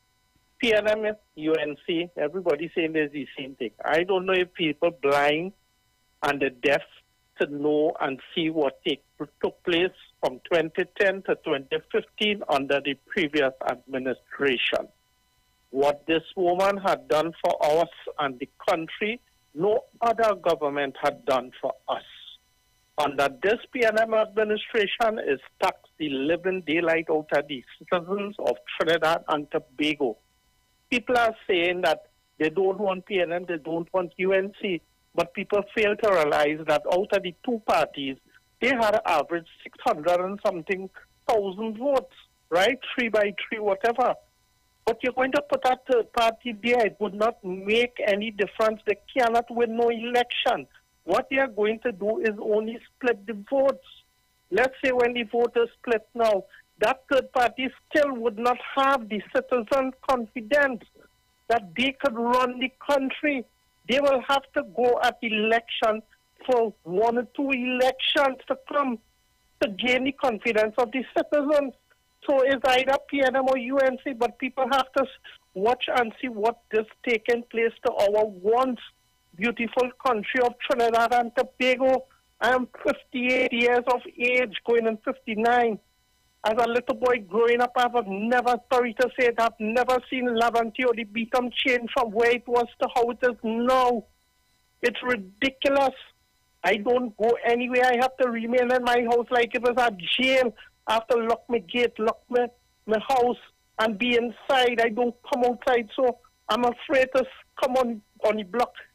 PNM, UNC, everybody saying there's the same thing. I don't know if people blind and the deaf to know and see what took place from 2010 to 2015 under the previous administration. What this woman had done for us and the country, no other government had done for us. Under this PNM administration is taxed the living daylight out of the citizens of Trinidad and Tobago. People are saying that they don't want PNM, they don't want UNC, but people fail to realize that out of the two parties, they had averaged 600 and something thousand votes, right? 3 by 3, whatever. But you're going to put a third party there. It would not make any difference. They cannot win no election. What they are going to do is only split the votes. Let's say when the vote is split now, that third party still would not have the citizen confidence that they could run the country. They will have to go at election for 1 or 2 elections to come to gain the confidence of the citizens. So it's either PNM or UNC, but people have to watch and see what is taking place to our once beautiful country of Trinidad and Tobago. I am 58 years of age, going on 59. As a little boy growing up, I've never, sorry to say that, I've never seen Laventille or the Beacon change from where it was to how it is now. It's ridiculous. I don't go anywhere. I have to remain in my house like it was a jail. I have to lock my gate, lock my house, and be inside. I don't come outside, so I'm afraid to come on the block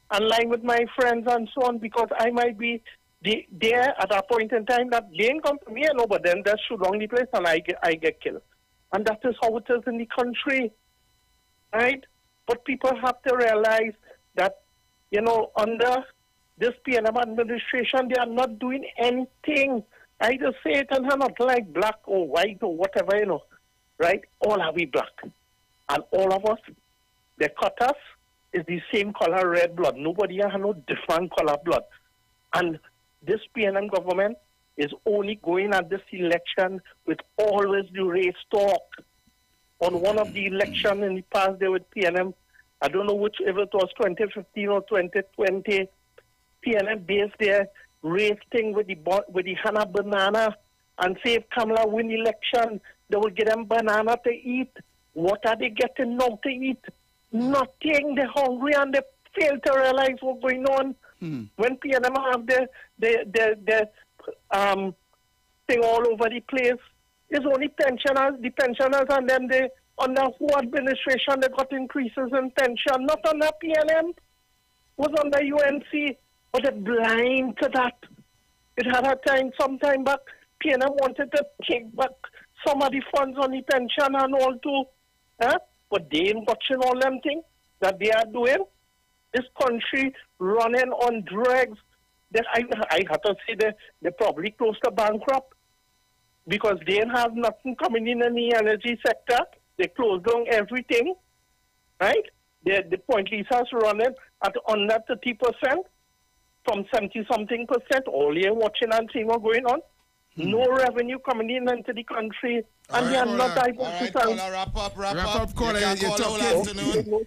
line with my friends and so on, because I might be there at a point in time that they ain't come to me, but then they shoot on the place and I get killed. And that is how it is in the country, right? But people have to realize that, under this PNM administration, they are not doing anything. I just say it and I'm not like black or white or whatever, right? All are we black. And all of us, they cut us, is the same color red blood. Nobody has no different color blood. And this PNM government is only going at this election with always the race talk. On one of the elections in the past there with PNM, I don't know whichever it was, 2015 or 2020, PNM based their race thing with the Hannah banana and say if Kamala win election, they will get them banana to eat. What are they getting now to eat? Nothing. They're hungry and they fail to realize what's going on. When PNM have their thing all over the place, it's only pensioners, the pensioners, and then they under who administration they got increases in pension, not under PNM, was under UNC, but they're blind to that. It had a time, some time back, PNM wanted to take back some of the funds on the pension and all too, but they ain't watching all them things that they are doing. This country running on drugs, that I have to say they're probably close to bankrupt because they don't have nothing coming in the energy sector. They closed down everything, right? The Point Lisa's running at under 30%, from 70-something%. All you're watching and seeing what's going on. No revenue coming in into the country, and they are not diversified. All right, wrap up, caller. You're talking.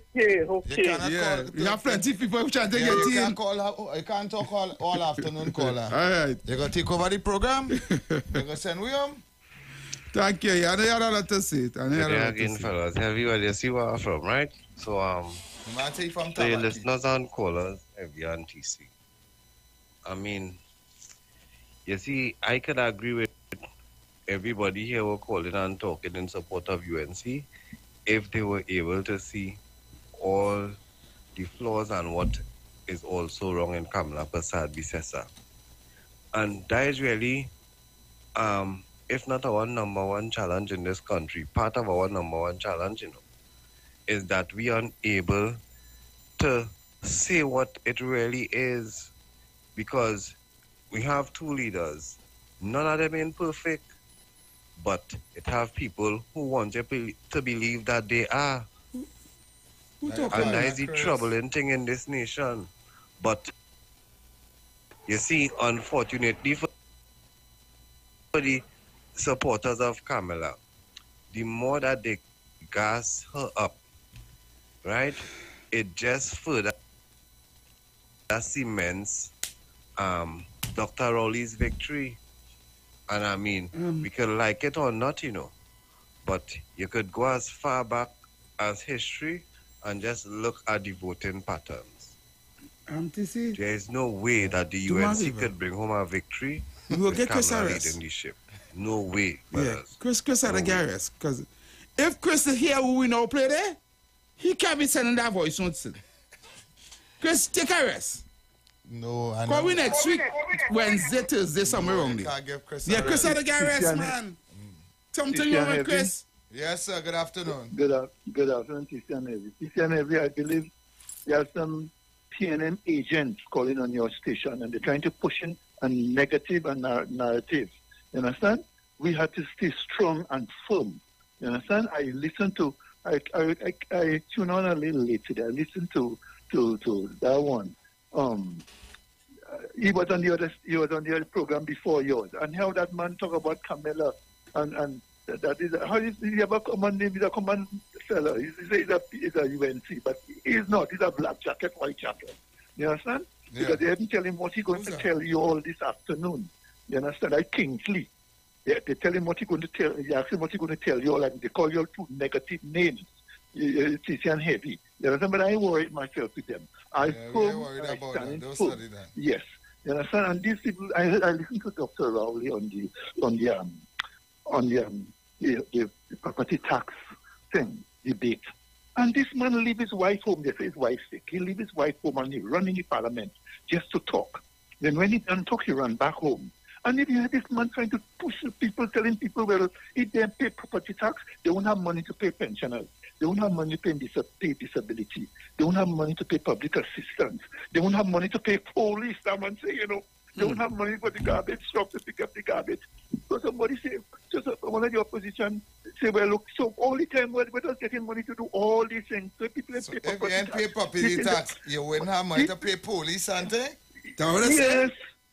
Okay. You have plenty of people trying to get in. You can't talk all afternoon, caller. All right. You're going to take over the program? You're going to send William? Thank you. I know you had a lot to say. Again, fellas. Everybody see where I'm from, right? So, so your listeners and callers, FB and TC. I mean, you see, I could agree with everybody here who are calling and talking in support of UNC if they were able to see all the flaws and what is also wrong in Kamala Persad Bisesa. And that is really, if not our number one challenge in this country, part of our number one challenge, is that we are unable to say what it really is, because we have two leaders. None of them ain't perfect, but it have people who want you to believe that they are. And that is the troubling thing in this nation. But you see, unfortunately for the supporters of Kamala, the more that they gas her up, right, it just further cements Dr. Rowley's victory. And I mean, we could like it or not, but you could go as far back as history and just look at the voting patterns. There is no way that the UNC could bring home a victory with Kamala leading the ship. No way. Yeah, Chris had a garrus. Because if Chris is here who we know play there, he can't be sending that voice on. Chris, take a rest. No, I know. Call we next week, Wednesday, Thursday, somewhere around there. Chris had a garrus, man. Something wrong with Chris. Yes, sir. Good afternoon. Good afternoon, TC, I believe there are some PNM agents calling on your station, and they're trying to push in a negative narrative. You understand? We have to stay strong and firm. You understand? I tune on a little late today. I listened to that one. He was on the other program before yours, and how that man talk about Kamala and that is how is he have a common name? He's a common seller. He's a UNC, but he's not. He's a black jacket, white jacket. You understand? Yeah. Because they haven't tell him what he's going to tell you all this afternoon. You understand? Like Kingsley. They tell him what he's going to tell. They ask him what he's going to tell you all, and they call you all two negative names. It's and heavy. You understand? But I worried myself with them. I stand full. Yes. You understand? And these people, I listened to Dr. Rowley on the property tax thing debate. And this man leave his wife home. They say his wife's sick. He leave his wife home and he run in the parliament just to talk. Then when he done talk, he run back home. And if you have this man trying to push people, telling people, well, if they pay property tax, they won't have money to pay pensioners. They won't have money to pay disability. They won't have money to pay public assistance. They won't have money to pay police. That man say, they won't have money for the garbage truck to pick up the garbage. So somebody say, one of the opposition say, well, look, so all the time we're just getting money to do all these things. So people so if you ain't pay property tax, you wouldn't have money to pay police, aren't they? Yes.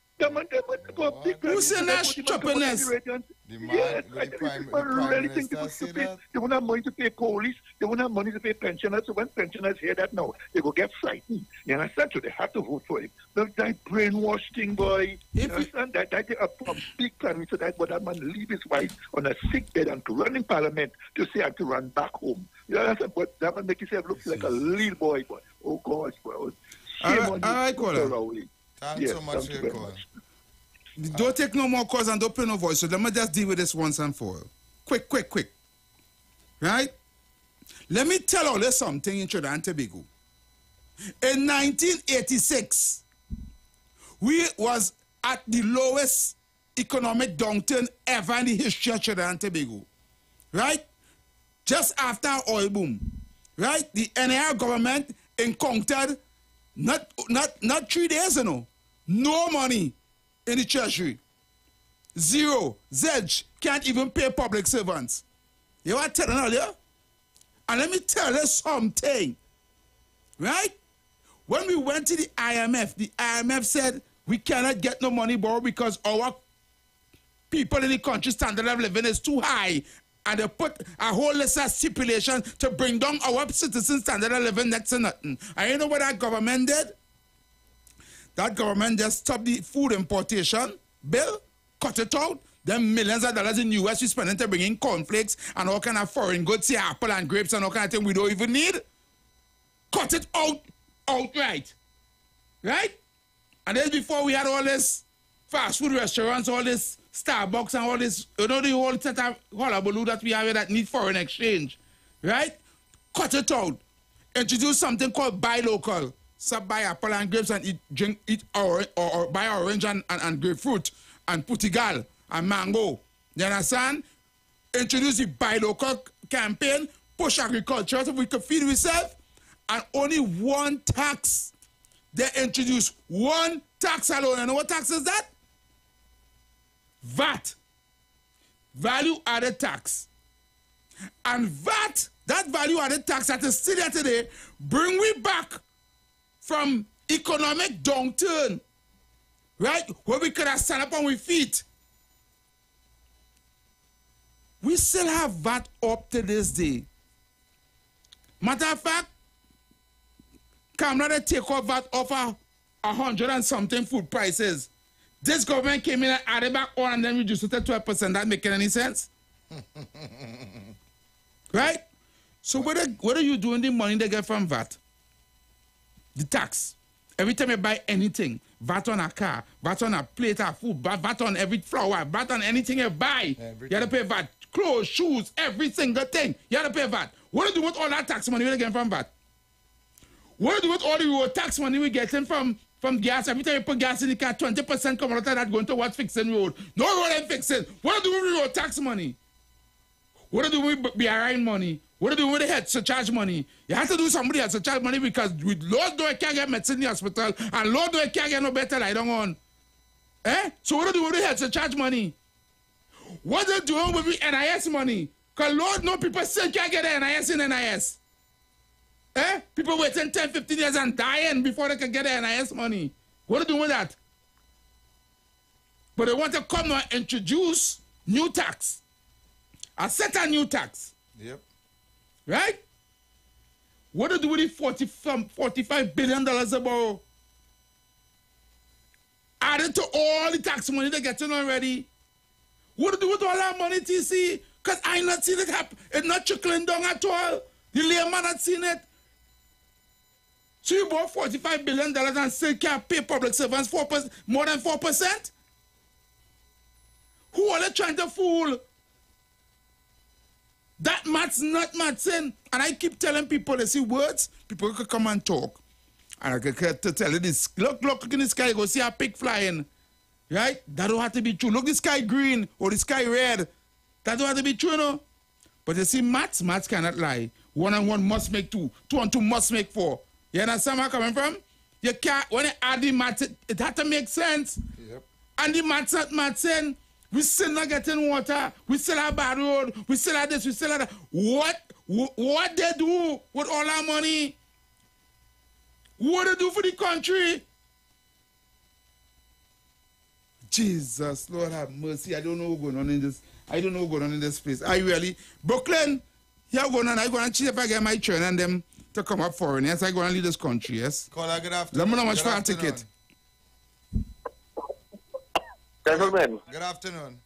Who said that stupidness? Yes, people really think people stupid. They won't have money to pay police. They won't have money to pay pensioners. So when pensioners hear that now, they go get frightened. You understand? So they have to vote for him. That brainwash thing, boy. You understand? That a big plan. So that that man leave his wife on a sick bed and to run in parliament to say and to run back home. You understand? But that man make himself look like a little boy. Oh, gosh, boy. Shame on you. All right, caller. Thanks so much for your call. Don't take no more calls and don't play no voice. So let me just deal with this once and for all. Quick. Right? Let me tell all you something in Trinidad and Tobago. In 1986, we was at the lowest economic downturn ever in the history of Trinidad and Tobago. Right? Just after our oil boom. Right? The NAR government encountered not 3 days, no money in the treasury. Zero. Zedge can't even pay public servants. You know what I'm telling you? And let me tell you something. Right? When we went to the IMF said we cannot get no money borrowed because our people in the country standard of living is too high. And they put a whole list of stipulation to bring down our citizens' standard of living next to nothing. And you know what that government did? That government just stopped the food importation bill, cut it out. Then millions of dollars in US we spending to bring in cornflakes and all kind of foreign goods, say apple and grapes and all kind of thing we don't even need. Cut it out, outright. Right? And then before we had all this fast food restaurants, all this Starbucks and all this, the whole set of hullabaloo that we have here that need foreign exchange, right? Cut it out. Introduce something called buy local. So buy apple and grapes and eat or buy orange and grapefruit and putigal and mango. You understand? Introduce the buy local campaign, push agriculture so we can feed ourselves, and only one tax. They introduce one tax alone. You know what tax is that? VAT, value added tax. And VAT, that value added tax that is still there today, bring we back from economic downturn, right? Where we could have stand up on our feet. We still have VAT up to this day. Matter of fact, Canada take off VAT off 100 and something food prices. This government came in and added back on and then reduced it to 12%. That making any sense? Right? So what are you doing the money they get from VAT? The tax. Every time you buy anything, VAT on a car, VAT on a plate of food, VAT on every flour, VAT on anything you buy. You have to pay VAT. Clothes, shoes, every single thing. You have to pay VAT. What do you do with all that tax money we get from VAT? What do you do with all the road tax money we getting from gas? Every time you put gas in the car, 20% come out of that going towards fixing road. No road ain't fixing. What do you do with road tax money? What do you do with BRI money? What do you do with the health surcharge money? You have to do somebody health surcharge money because with Lord know you can't get medicine in the hospital and Lord know you can't get no better lie down on. So what do you do with the health surcharge money? What are you doing with the NIS money? Because Lord know people still can't get the NIS in NIS. People waiting 10, 15 years and dying before they can get the NIS money. What are you doing with that? But they want to come now and introduce new tax. A set a new tax. Yep. Right? What do you do with the $45 billion they borrow? Added to all the tax money they're getting already. What do you do with all that money, TC? Because I not seen it happen. It's not trickling down at all. The layman not seen it. So you bought $45 billion and still can't pay public servants more than 4%? Who are they trying to fool? That mat's not matching. And I keep telling people, they see words, people could come and talk. And I could tell you this. Look in the sky, go see a pig flying. Right? That don't have to be true. Look, the sky green or the sky red. That don't have to be true, no? But you see, maths cannot lie. 1 and 1 must make 2. 2 and 2 must make 4. You understand where I'm coming from? You can't, when you add the maths, it has to make sense. Yep. And the maths not matching. We still not getting water. We still have bad road. We still have this. We still have that. What they do with all our money? What they do for the country? Jesus, Lord have mercy. I don't know what's going on in this. I don't know what's going on in this place. I really. Brooklyn, yeah, going on. I'm going to see if I get my train and them to come up foreign. Yes, I'm going to leave this country. Yes. Caller, good afternoon. Let me know how much for a ticket. Gentlemen. Good afternoon.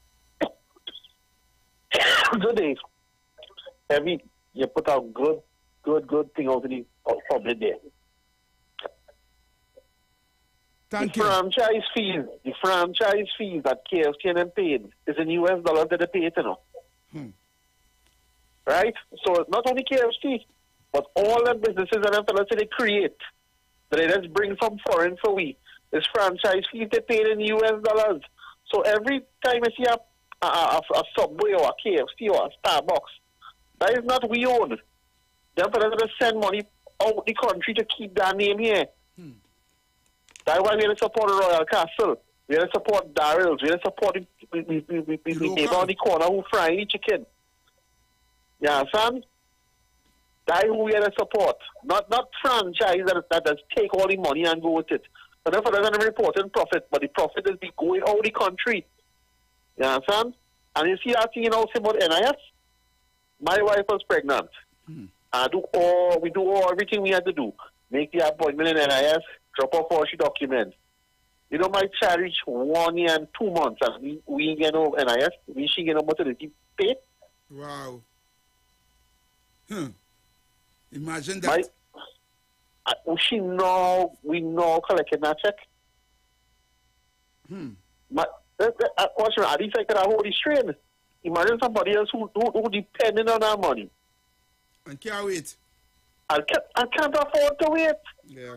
Good day. You put out good thing out in the public there. Thank you. The franchise fees that KFC and paid is in US dollars that they pay it, you know. Right? So not only KFC, but all the businesses and the fellas they create, that they just bring from foreign for we. This franchise fees they paid in US dollars. So every time you see a Subway or a KFC or a Starbucks, that is not we own. Them fellas just send money out the country to keep that name here. That's why we have to support Royal Castle. We have to support Darrell's. We have to support the neighbor on the corner who frying the chicken. You understand? That's who we have to support. Not franchise that does take all the money and go with it. But therefore, there's a reporting profit, but the profit is going out of the country. You understand? And you see that thing, you know, about NIS? My wife was pregnant. We do everything we had to do. Make the appointment in NIS, drop off all she documents. You know, my child reached 1 year and 2 months, and we get no NIS. She get no maternity pay. Wow. Imagine that. We know collecting that check. At least I could have hold the strain. Imagine somebody else who depending on our money. And can't wait. I can't afford to wait. Yeah.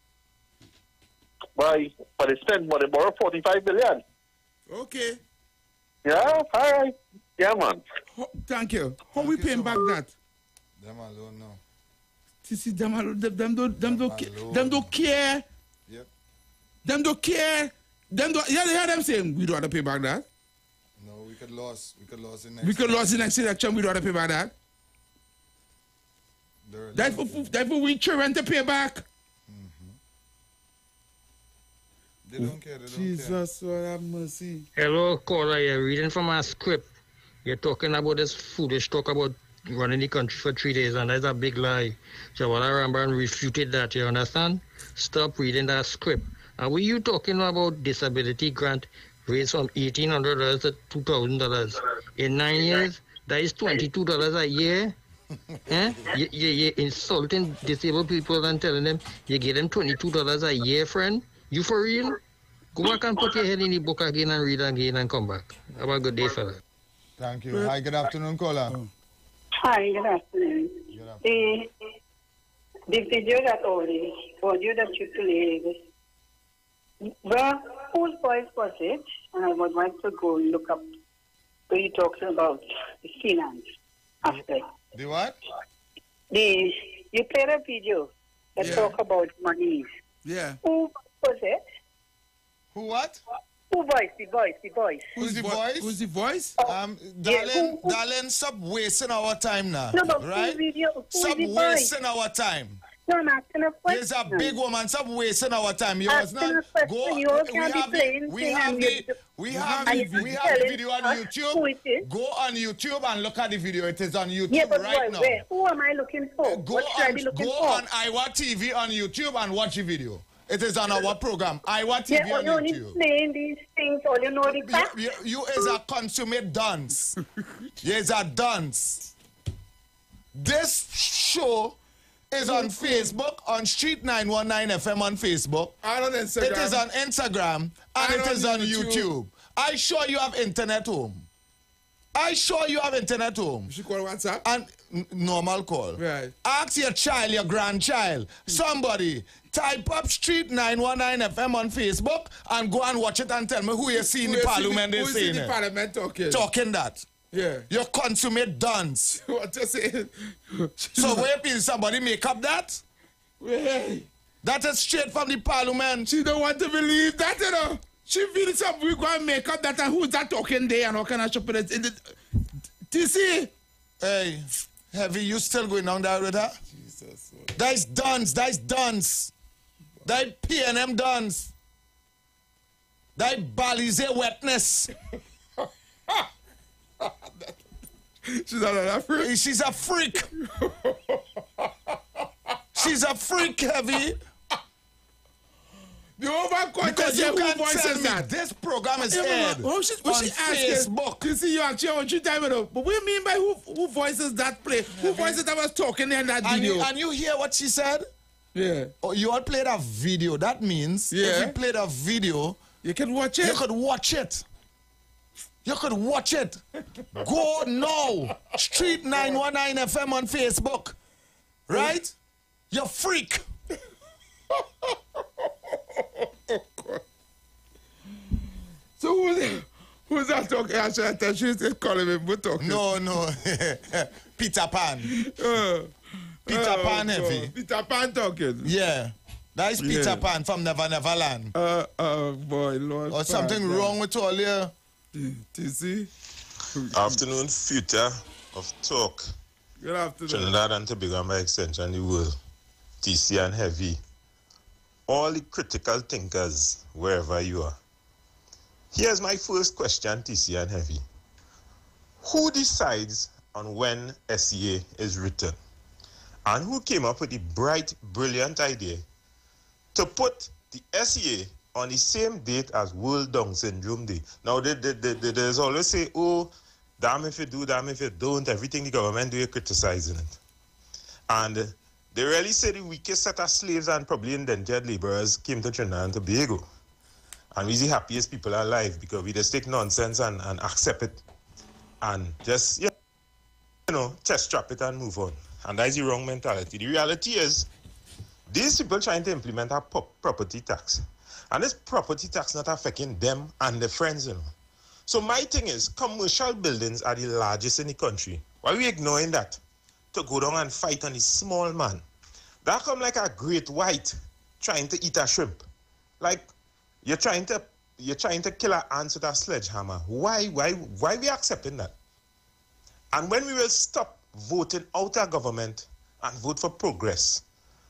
But they borrow 45 billion. Okay. Yeah, all right. Yeah, man. Thank you. How we paying back that? Them alone now. See, them alone. Them don't care. Yep. Them don't care. Them don't. Yeah, they hear them saying we don't have to pay back that. No, we could lose. We could lose in next. We could lose in next election. We don't have to pay back that. That's for we children to pay back. They don't care. They don't Jesus, Lord have mercy. Hello, caller. You're reading from our script. You're talking about this foolish talk about running the country for 3 days, and that's a big lie. Jawala Ramban refuted that, you understand? Stop reading that script. And when you talking about disability grant raised from $1,800 to $2,000 in 9 years, that is $22 a year. You're insulting disabled people and telling them you give them $22 a year, friend. You for real? Go back and put your head in the book again and read again and come back. Have a good day, fella. Thank you. Hi, good afternoon, caller. Hi, good afternoon. The video that audio that you played, well, whose voice was it? And I would like to go look up where you talking about the finance aspect. The what? You played a video that talk about money. Yeah. Who was it? Who what? Who voice? The voice. Who's the voice? Who's the voice? Darling, stop wasting our time now. No, but right? Stop the wasting our time. No, I'm asking a question. There's a big woman. Stop wasting our time. You was not go. We have the video on YouTube. Go on YouTube and look at the video. It is on YouTube right now. Who am I looking for? Go on Iowa TV on YouTube and watch the video. It is on our program, Iowa TV on you only YouTube. Playing these things, all you know the facts. You is a consummate dunce. You is a dunce. This show is on Facebook, on Street 919 FM on Facebook. And on Instagram. It is on Instagram, and it is on YouTube. I sure you have internet home. I sure you have internet home. You should call WhatsApp. And normal call. Right. Ask your child, your grandchild, somebody. Type up Street 919 FM on Facebook and go and watch it and tell me who you see in the parliament. Who is in the parliament talking? Talking that. Yeah. You consummate dunce. What you say? So where is somebody make up that? Hey. That is straight from the parliament. She don't want to believe that, you know. She feels something we go and make up that and who's that talking there and how can I shop it? TC? Hey, Heavy, you still going on there with her? Jesus. That's dunce. That's dunce. That P&M dunce. That Balize wetness. She's not a freak. She's a freak. She's a freak, Heavy. Because you can't tell me that. This program is aired on Facebook. You see, you actually want you time it up. But what do you mean by who voices that play? Who voices that was talking in that video? And you hear what she said? Yeah. Oh, you all played a video. That means if you played a video, you can watch it. You could watch it. You could watch it. Go now. Street 919 FM on Facebook. Right? You freak. So who's that talking? I tell she's calling me but talking. No. Peter Pan. Peter Pan Heavy. Peter Pan talking. Yeah. That is Peter Pan from Never Neverland. Boy, Lord. Or something wrong with all you. TC? Afternoon, future of talk. Good afternoon. Trinidad and Tobago, and by extension, the world. TC and Heavy. All the critical thinkers, wherever you are. Here's my first question, TC and Heavy. Who decides on when SEA is written? And who came up with the bright, brilliant idea to put the SEA on the same date as World Down Syndrome Day? Now, there's always say, oh, damn if you do, damn if you don't. Everything the government do, you're criticizing it. And they really say the weakest set of slaves and probably indentured laborers came to Trinidad and Tobago. And we're the happiest people alive because we just take nonsense and accept it. And just, chest strap it and move on. And that's the wrong mentality. The reality is, these people trying to implement a property tax. And this property tax not affecting them and their friends, So my thing is, commercial buildings are the largest in the country. Why are we ignoring that? To go down and fight on the small man. That come like a great white trying to eat a shrimp. Like, you're trying to kill an ant with a sledgehammer. Why we accepting that? And when we will stop voting out of government and vote for progress?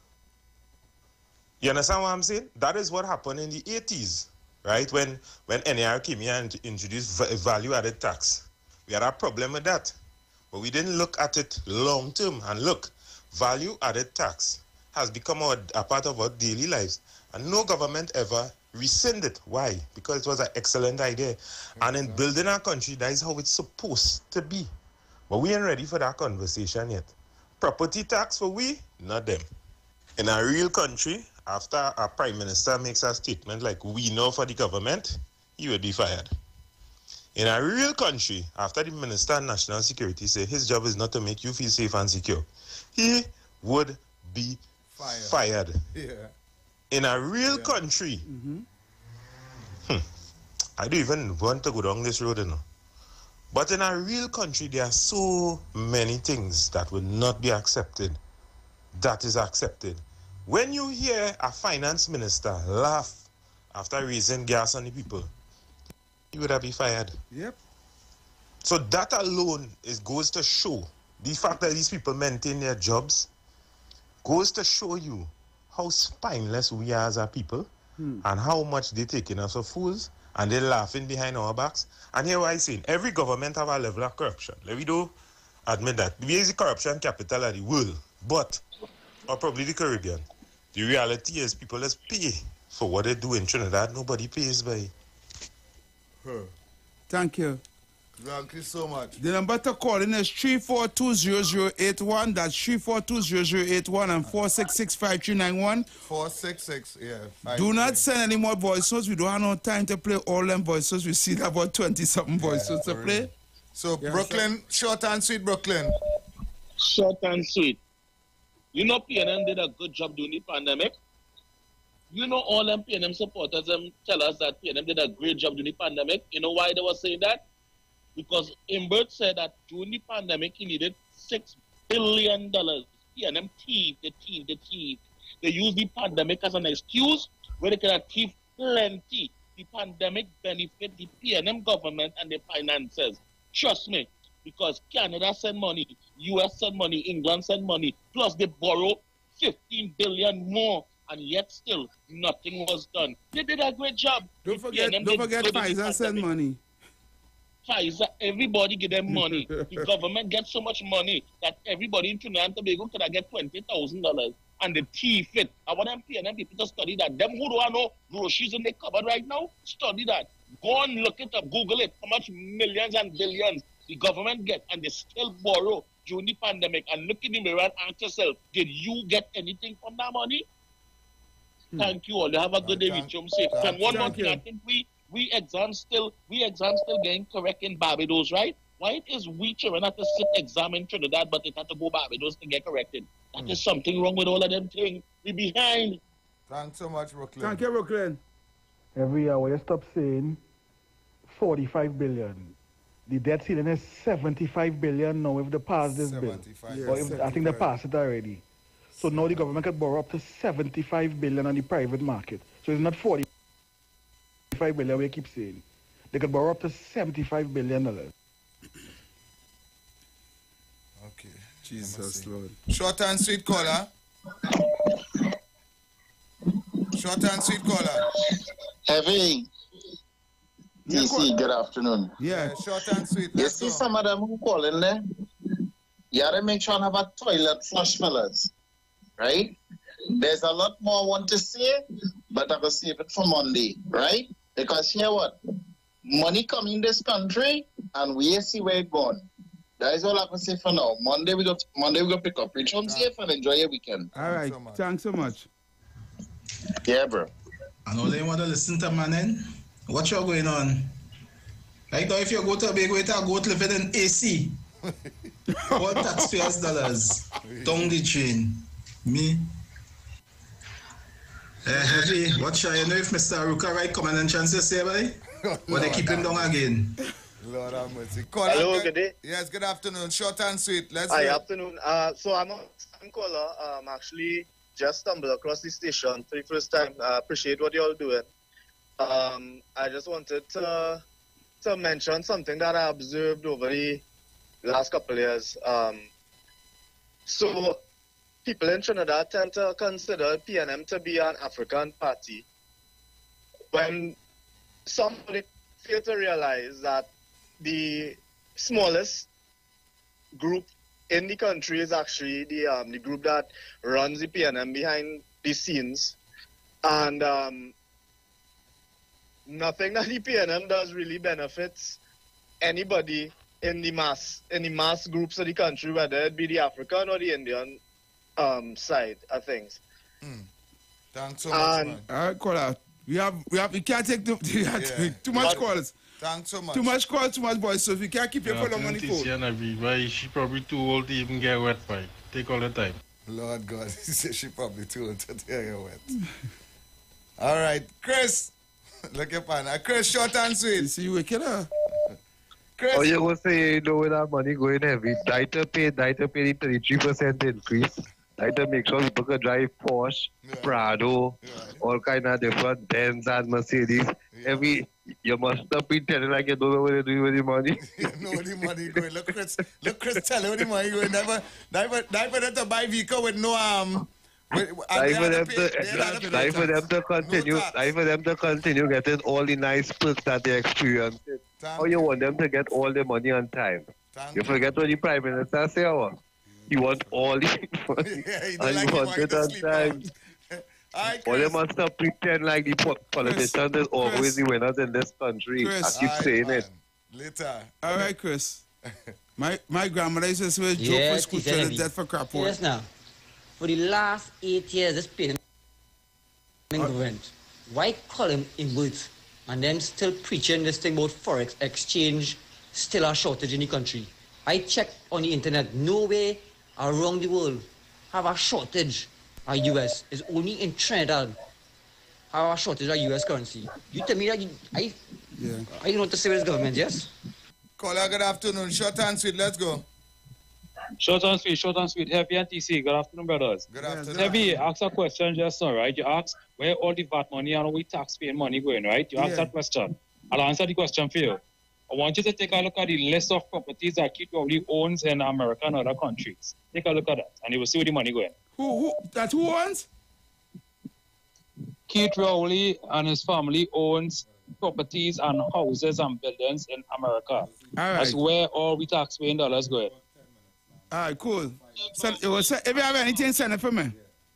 You understand what I'm saying? That is what happened in the 80s, right? When NAR came here and introduced value-added tax. We had a problem with that. But we didn't look at it long term. And look, value-added tax has become a part of our daily lives. And no government ever rescinded it. Why? Because it was an excellent idea. And in building our country, that is how it's supposed to be. But we ain't ready for that conversation yet. Property tax for we, not them. In a real country, after a prime minister makes a statement like we know for the government, he will be fired. In a real country, after the Minister of National Security say his job is not to make you feel safe and secure, he would be fired. Yeah. In a real country, I don't even want to go down this road, But in a real country, there are so many things that will not be accepted. That is accepted. When you hear a finance minister laugh after raising gas on the people, he would have been fired. Yep. So that alone goes to show the fact that these people maintain their jobs goes to show you how spineless we are as a people and how much they're taking us for fools and they're laughing behind our backs. And here what I say, every government have a level of corruption. Let me do admit that. We is the corruption capital of the world, or probably the Caribbean. The reality is people just pay for what they do in Trinidad. Nobody pays by. Thank you. Thank you so much. The number to call in is 3420081. That's 3420081 and 4665391. 466, yeah. Do not send any more voice notes. We don't have no time to play all them voice notes. We see about 20-something voice notes to play. So Yes, Brooklyn, short and sweet, Brooklyn. Short and sweet. You know PNM did a good job during the pandemic. You know all them PNM supporters tell us that PNM did a great job during the pandemic. You know why they were saying that? Because Imbert said that during the pandemic he needed $6 billion. PNM thief. They used the pandemic as an excuse where they could have thief plenty. The pandemic benefit the PNM government and the finances. Trust me, because Canada send money, US send money, England send money, plus they borrow 15 billion more, and yet still nothing was done. They did a great job. Don't forget Pfizer send money. Pfizer, everybody give them money. The government gets so much money that everybody in Trinidad and Tobago could have get $20,000. And the thief it. I want them PNM people to study that. Them who don't know groceries in the cupboard right now, study that. Go and look it up, Google it. How much millions and billions the government get and they still borrow during the pandemic. And look in the mirror and ask yourself, did you get anything from that money? Thank you all. You have a good day with you. Safe. And one more thing, I think we exams still getting correct in Barbados, right? Why is we children have to sit exam in Trinidad, but it have to go Barbados to get corrected? That is something wrong with all of them things. We behind. Thanks so much, Brooklyn. Thank you, Brooklyn. Every year, when you stop saying 45 billion, the debt ceiling is 75 billion now if they pass this bill. I think they passed it already. So now the government can borrow up to 75 billion on the private market. So it's not 45 billion we keep saying. They could borrow up to $75 billion. Okay. Jesus Lord. Short and sweet caller. Short and sweet caller. Heavy. TC, good afternoon. Yeah, short and sweet. You see some of them who call in there? You gotta make sure and have a toilet flush, fellas. Right? There's a lot more I want to say, but I will save it for Monday, right? Because here what? Money come in this country and we see where it gone. That is all I can say for now. Monday we go pick up. Reach home safe and enjoy your weekend. All right. Thanks so much. Yeah, bro. I know they want to listen to man. What's going on? Like now if you go to a big way to go to live in AC. All taxpayers dollars. Down the train. Me. Heavy, what shall you know if Mr. Aruka right come and chance to say by? Or they keep him down again? Lord have mercy. Hello, good day. Yes, good afternoon. Short and sweet. Let's Hi, go. afternoon. So I'm a caller. Actually just stumbled across the station for the first time. I appreciate what you all doing. I just wanted to mention something that I observed over the last couple of years. So people in Trinidad tend to consider PNM to be an African party when somebody fail to realize that the smallest group in the country is actually the group that runs the PNM behind the scenes, and nothing that the PNM does really benefits anybody in the mass groups of the country, whether it be the African or the Indian side of things. Thanks so much, man. All right, caller. We can't take too much calls. Thanks so much. Too much calls, too much boys. So if we can't keep your phone on the phone. Why she probably too old to even get wet pipe. Take all the time. Lord God, he said she probably too old to get wet. All right, Chris. Look up on Chris, short and sweet. See you a killer. Chris. Oh, you go say, you know, with that money going heavy, Dieter pay the 33% increase. Dieter make sure people can drive Porsche, Prado, all kind of different Benz and Mercedes. You must not be telling like you don't know what you're doing with the money. You know where the money going. Look, Chris, tell you where the money going. Never to buy vehicle with no Time for them to continue getting all the nice perks that they experience. How you want them to get all the money on time? You forget what the Prime Minister say, you want all the money and you want it on time. Or they must not pretend like the politicians is always the winners in this country. I keep saying it. Later. All right, Chris. My grandmother used to say, joke for school children, dead for crap work. Yes, now. For the last 8 years, this PNM government, why call him Imbert and then still preaching this thing about forex exchange still a shortage in the country. I checked on the internet, nowhere around the world have a shortage of US. It's only in Trinidad have a shortage of US currency. You tell me that I don't know what to say with this government, yes? Caller, good afternoon. Short and sweet, let's go. Short and sweet. Heavy and TC. Good afternoon, brothers. Good afternoon. Heavy, ask a question just now, right? You asked where all the VAT money and all the tax-paying money going, right? You asked that question. I'll answer the question for you. I want you to take a look at the list of properties that Keith Rowley owns in America and other countries. Take a look at that, and you will see where the money going. Who owns? Keith Rowley and his family owns properties and houses and buildings in America. All right. That's where all the tax-paying dollars go. All right, cool. So, if you have anything, send it for me.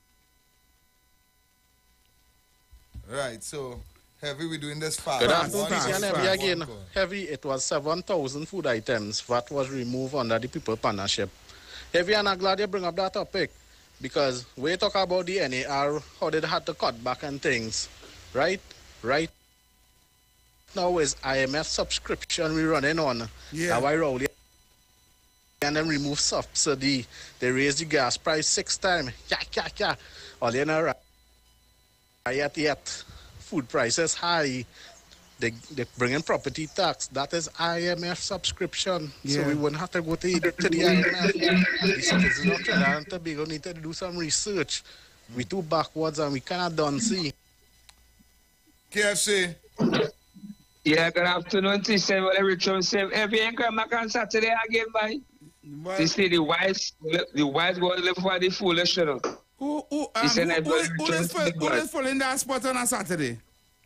Right, so, Heavy, we're doing this fast. Good afternoon, Heavy again. Heavy, it was 7,000 food items that was removed under the People Partnership. Heavy, and I'm glad you bring up that topic, because we talk about the NAR, how they had to cut back and things, right? Right now is IMF subscription we're running on. Yeah. That's why Rowley and them remove subsidy. They raise the gas price 6 times. All in a riot yet. Food prices high. They bring in property tax. That is IMF subscription. Yeah. So we wouldn't have to go to the IMF. The citizens of Trinidad and Tobago need to do some research. We too backwards and we cannot done see. KFC. Yeah, good afternoon, T7. Whatever Richard said, every anchor back on Saturday again, boy. You see the wise go live for the foolish, you know. Who is following that spot on a Saturday?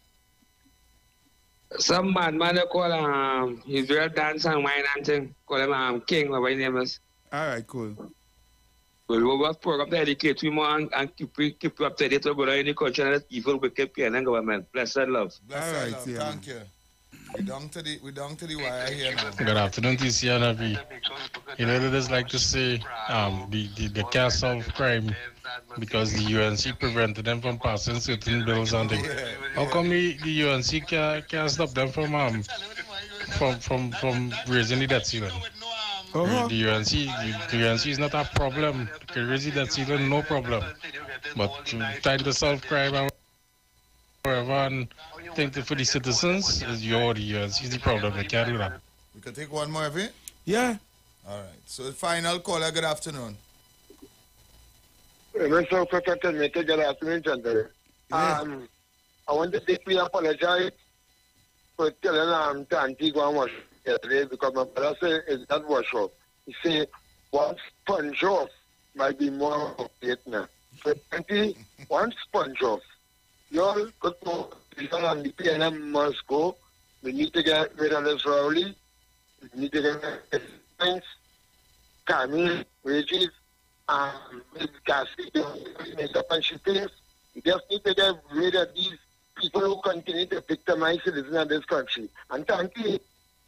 Some man they call he's very dance and wine and thing. Call him King, whatever his name is. All right, cool. Well, we work program to educate you more and keep you up to date about any country and evil wicked PNN government. Blessed love. Blessed love. Thank you. We down to the wire here now. Good afternoon, TC and Heavy. You know, they just like to say they can't solve crime because the UNC prevented them from passing certain bills and things. How come the UNC can't stop them from raising the debt ceiling? The UNC is not a problem. They can raise the debt ceiling, no problem. But trying to solve crime and whatever and think for the citizens is the UNC is the problem. They can't do that. We can take one more, Heavy? Yeah. All right. So the final caller, good afternoon. Mr. Secretary, good afternoon, gentlemen. I want to deeply apologize for telling to Antigua wash yesterday because my brother said it's not wash off. He said one sponge off might be more appropriate now. So one sponge off. You all could know and the PNM must go. We need to get rid of this Rowley. We need to get rid of things, Camille, wages, gas, make up and things. We just need to get rid of these people who continue to victimize citizens of this country. And thank you.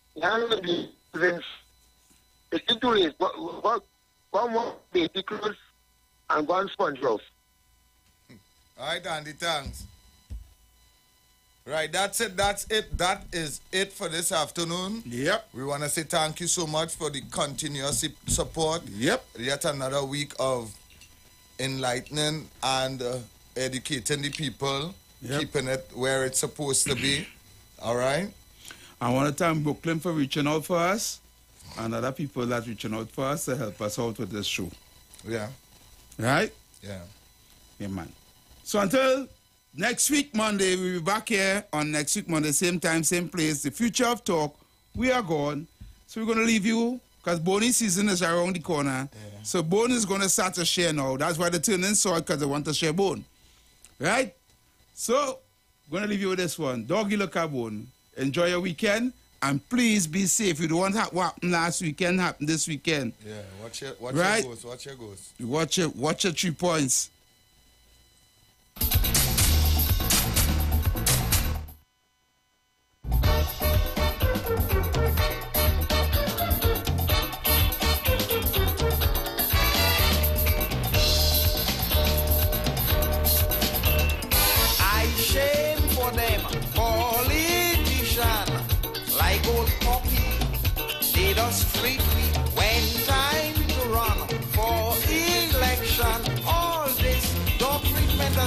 It's too late. One more baby clothes and one sponge off. All right, Andy, thanks. Right, that's it. That is it for this afternoon. Yep. We want to say thank you so much for the continuous support. Yep. Yet another week of enlightening and educating the people, keeping it where it's supposed to be. All right? I want to thank Brooklyn for reaching out for us and other people that reaching out for us to help us out with this show. Yeah. Right? Yeah. Yeah, man. So until next week, Monday, we'll be back here on next week, Monday, same time, same place. The Future of Talk, we are gone. So we're going to leave you because Bonnie season is around the corner. Yeah. So Bone is going to start to share now. That's why they turn in soil because they want to share Bone. Right? So we're going to leave you with this one. Doggy look at Bone. Enjoy your weekend. And please be safe. You don't want what happened last weekend happen this weekend. Yeah, watch your goals. Watch your 3 points.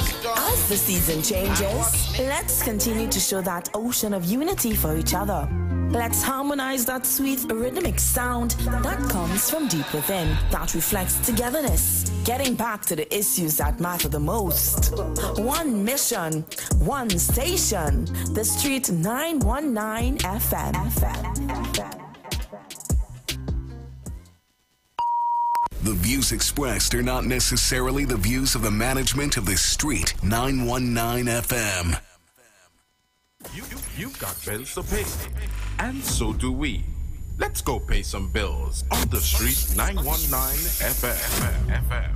As the season changes, let's continue to show that ocean of unity for each other. Let's harmonize that sweet rhythmic sound that comes from deep within, that reflects togetherness, getting back to the issues that matter the most. One mission, one station, The Street 919 FM. The views expressed are not necessarily the views of the management of The Street 919 FM. You've got bills to pay, and so do we. Let's go pay some bills on The Street 919 FM.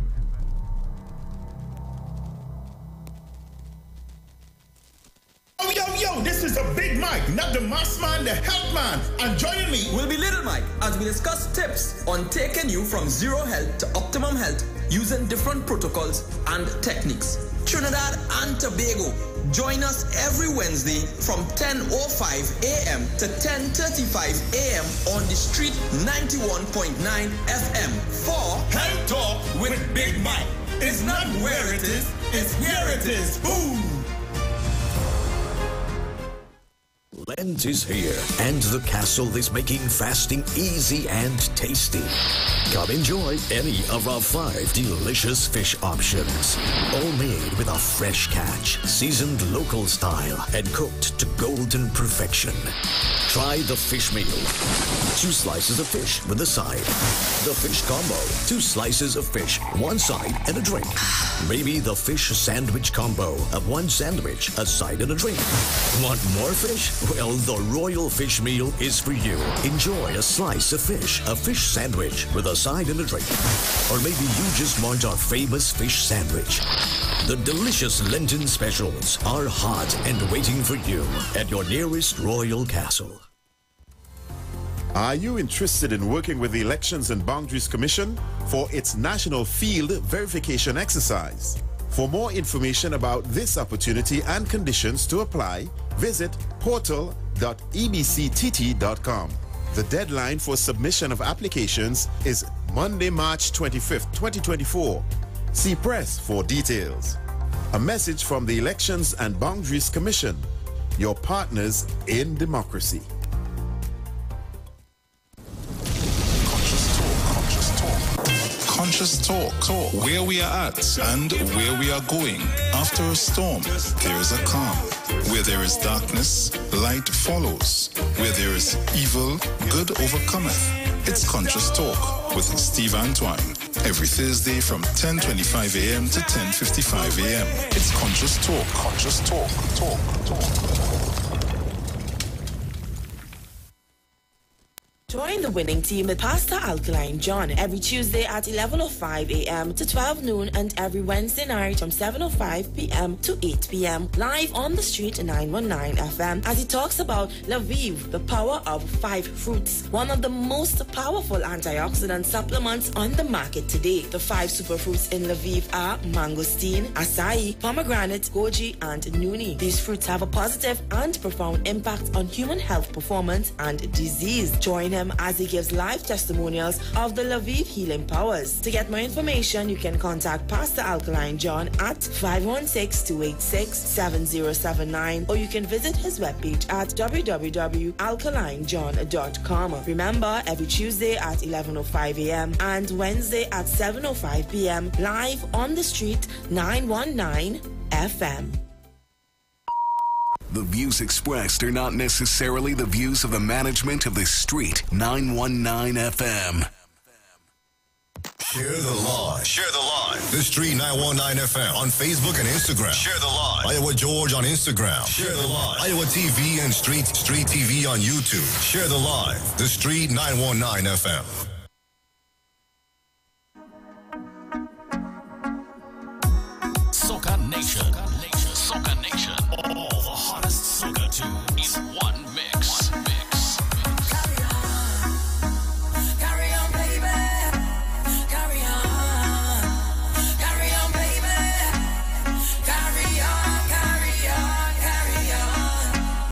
Yo, this is the Big Mike, not the mass man, the health man. And joining me will be Little Mike as we discuss tips on taking you from zero health to optimum health using different protocols and techniques. Trinidad and Tobago. Join us every Wednesday from 10:05 a.m. to 10:35 a.m. on The Street 91.9 FM for Health Talk with Big Mike. It's not where it is, it's here it is. Boom! Lent is here, and the castle is making fasting easy and tasty. Come enjoy any of our 5 delicious fish options, all made with a fresh catch, seasoned local style, and cooked to golden perfection. Try the fish meal. 2 slices of fish with a side. The fish combo. 2 slices of fish, 1 side, and a drink. Maybe the fish sandwich combo of 1 sandwich, a side, and a drink. Want more fish? Well, the Royal Fish Meal is for you. Enjoy a slice of fish, a fish sandwich with a side and a drink. Or maybe you just want our famous fish sandwich. The delicious Lenten specials are hot and waiting for you at your nearest Royal Castle. Are you interested in working with the Elections and Boundaries Commission for its National Field Verification Exercise? For more information about this opportunity and conditions to apply, visit portal.ebctt.com. The deadline for submission of applications is Monday, March 25th, 2024. See press for details. A message from the Elections and Boundaries Commission, your partners in democracy. Conscious Talk, where we are at and where we are going. After a storm, there is a calm. Where there is darkness, light follows. Where there is evil, good overcometh. It's Conscious Talk with Steve Antoine. Every Thursday from 10:25 a.m. to 10:55 a.m. It's Conscious Talk. Conscious Talk. Talk. Join the winning team with Pastor Alkaline John every Tuesday at 11:05 a.m. to 12 noon and every Wednesday night from 7:05 p.m. to 8 p.m. live on The Street 919 FM as he talks about Lviv, the power of 5 fruits, one of the most powerful antioxidant supplements on the market today. The 5 superfruits in Lviv are mangosteen, acai, pomegranate, goji, and nuni. These fruits have a positive and profound impact on human health performance and disease. Join him as he gives live testimonials of the Lviv healing powers. To get more information, you can contact Pastor Alkaline John at 516-286-7079 or you can visit his webpage at www.alkalinejohn.com. Remember, every Tuesday at 11:05 a.m. and Wednesday at 7:05 p.m. live on The Street 919 FM. The views expressed are not necessarily the views of the management of The Street 919 FM. Share the live. Share the live. The Street 919 FM on Facebook and Instagram. Share the live. Iowa George on Instagram. Share the live. Iowa TV and Street TV on YouTube. Share the live. The Street 919 FM.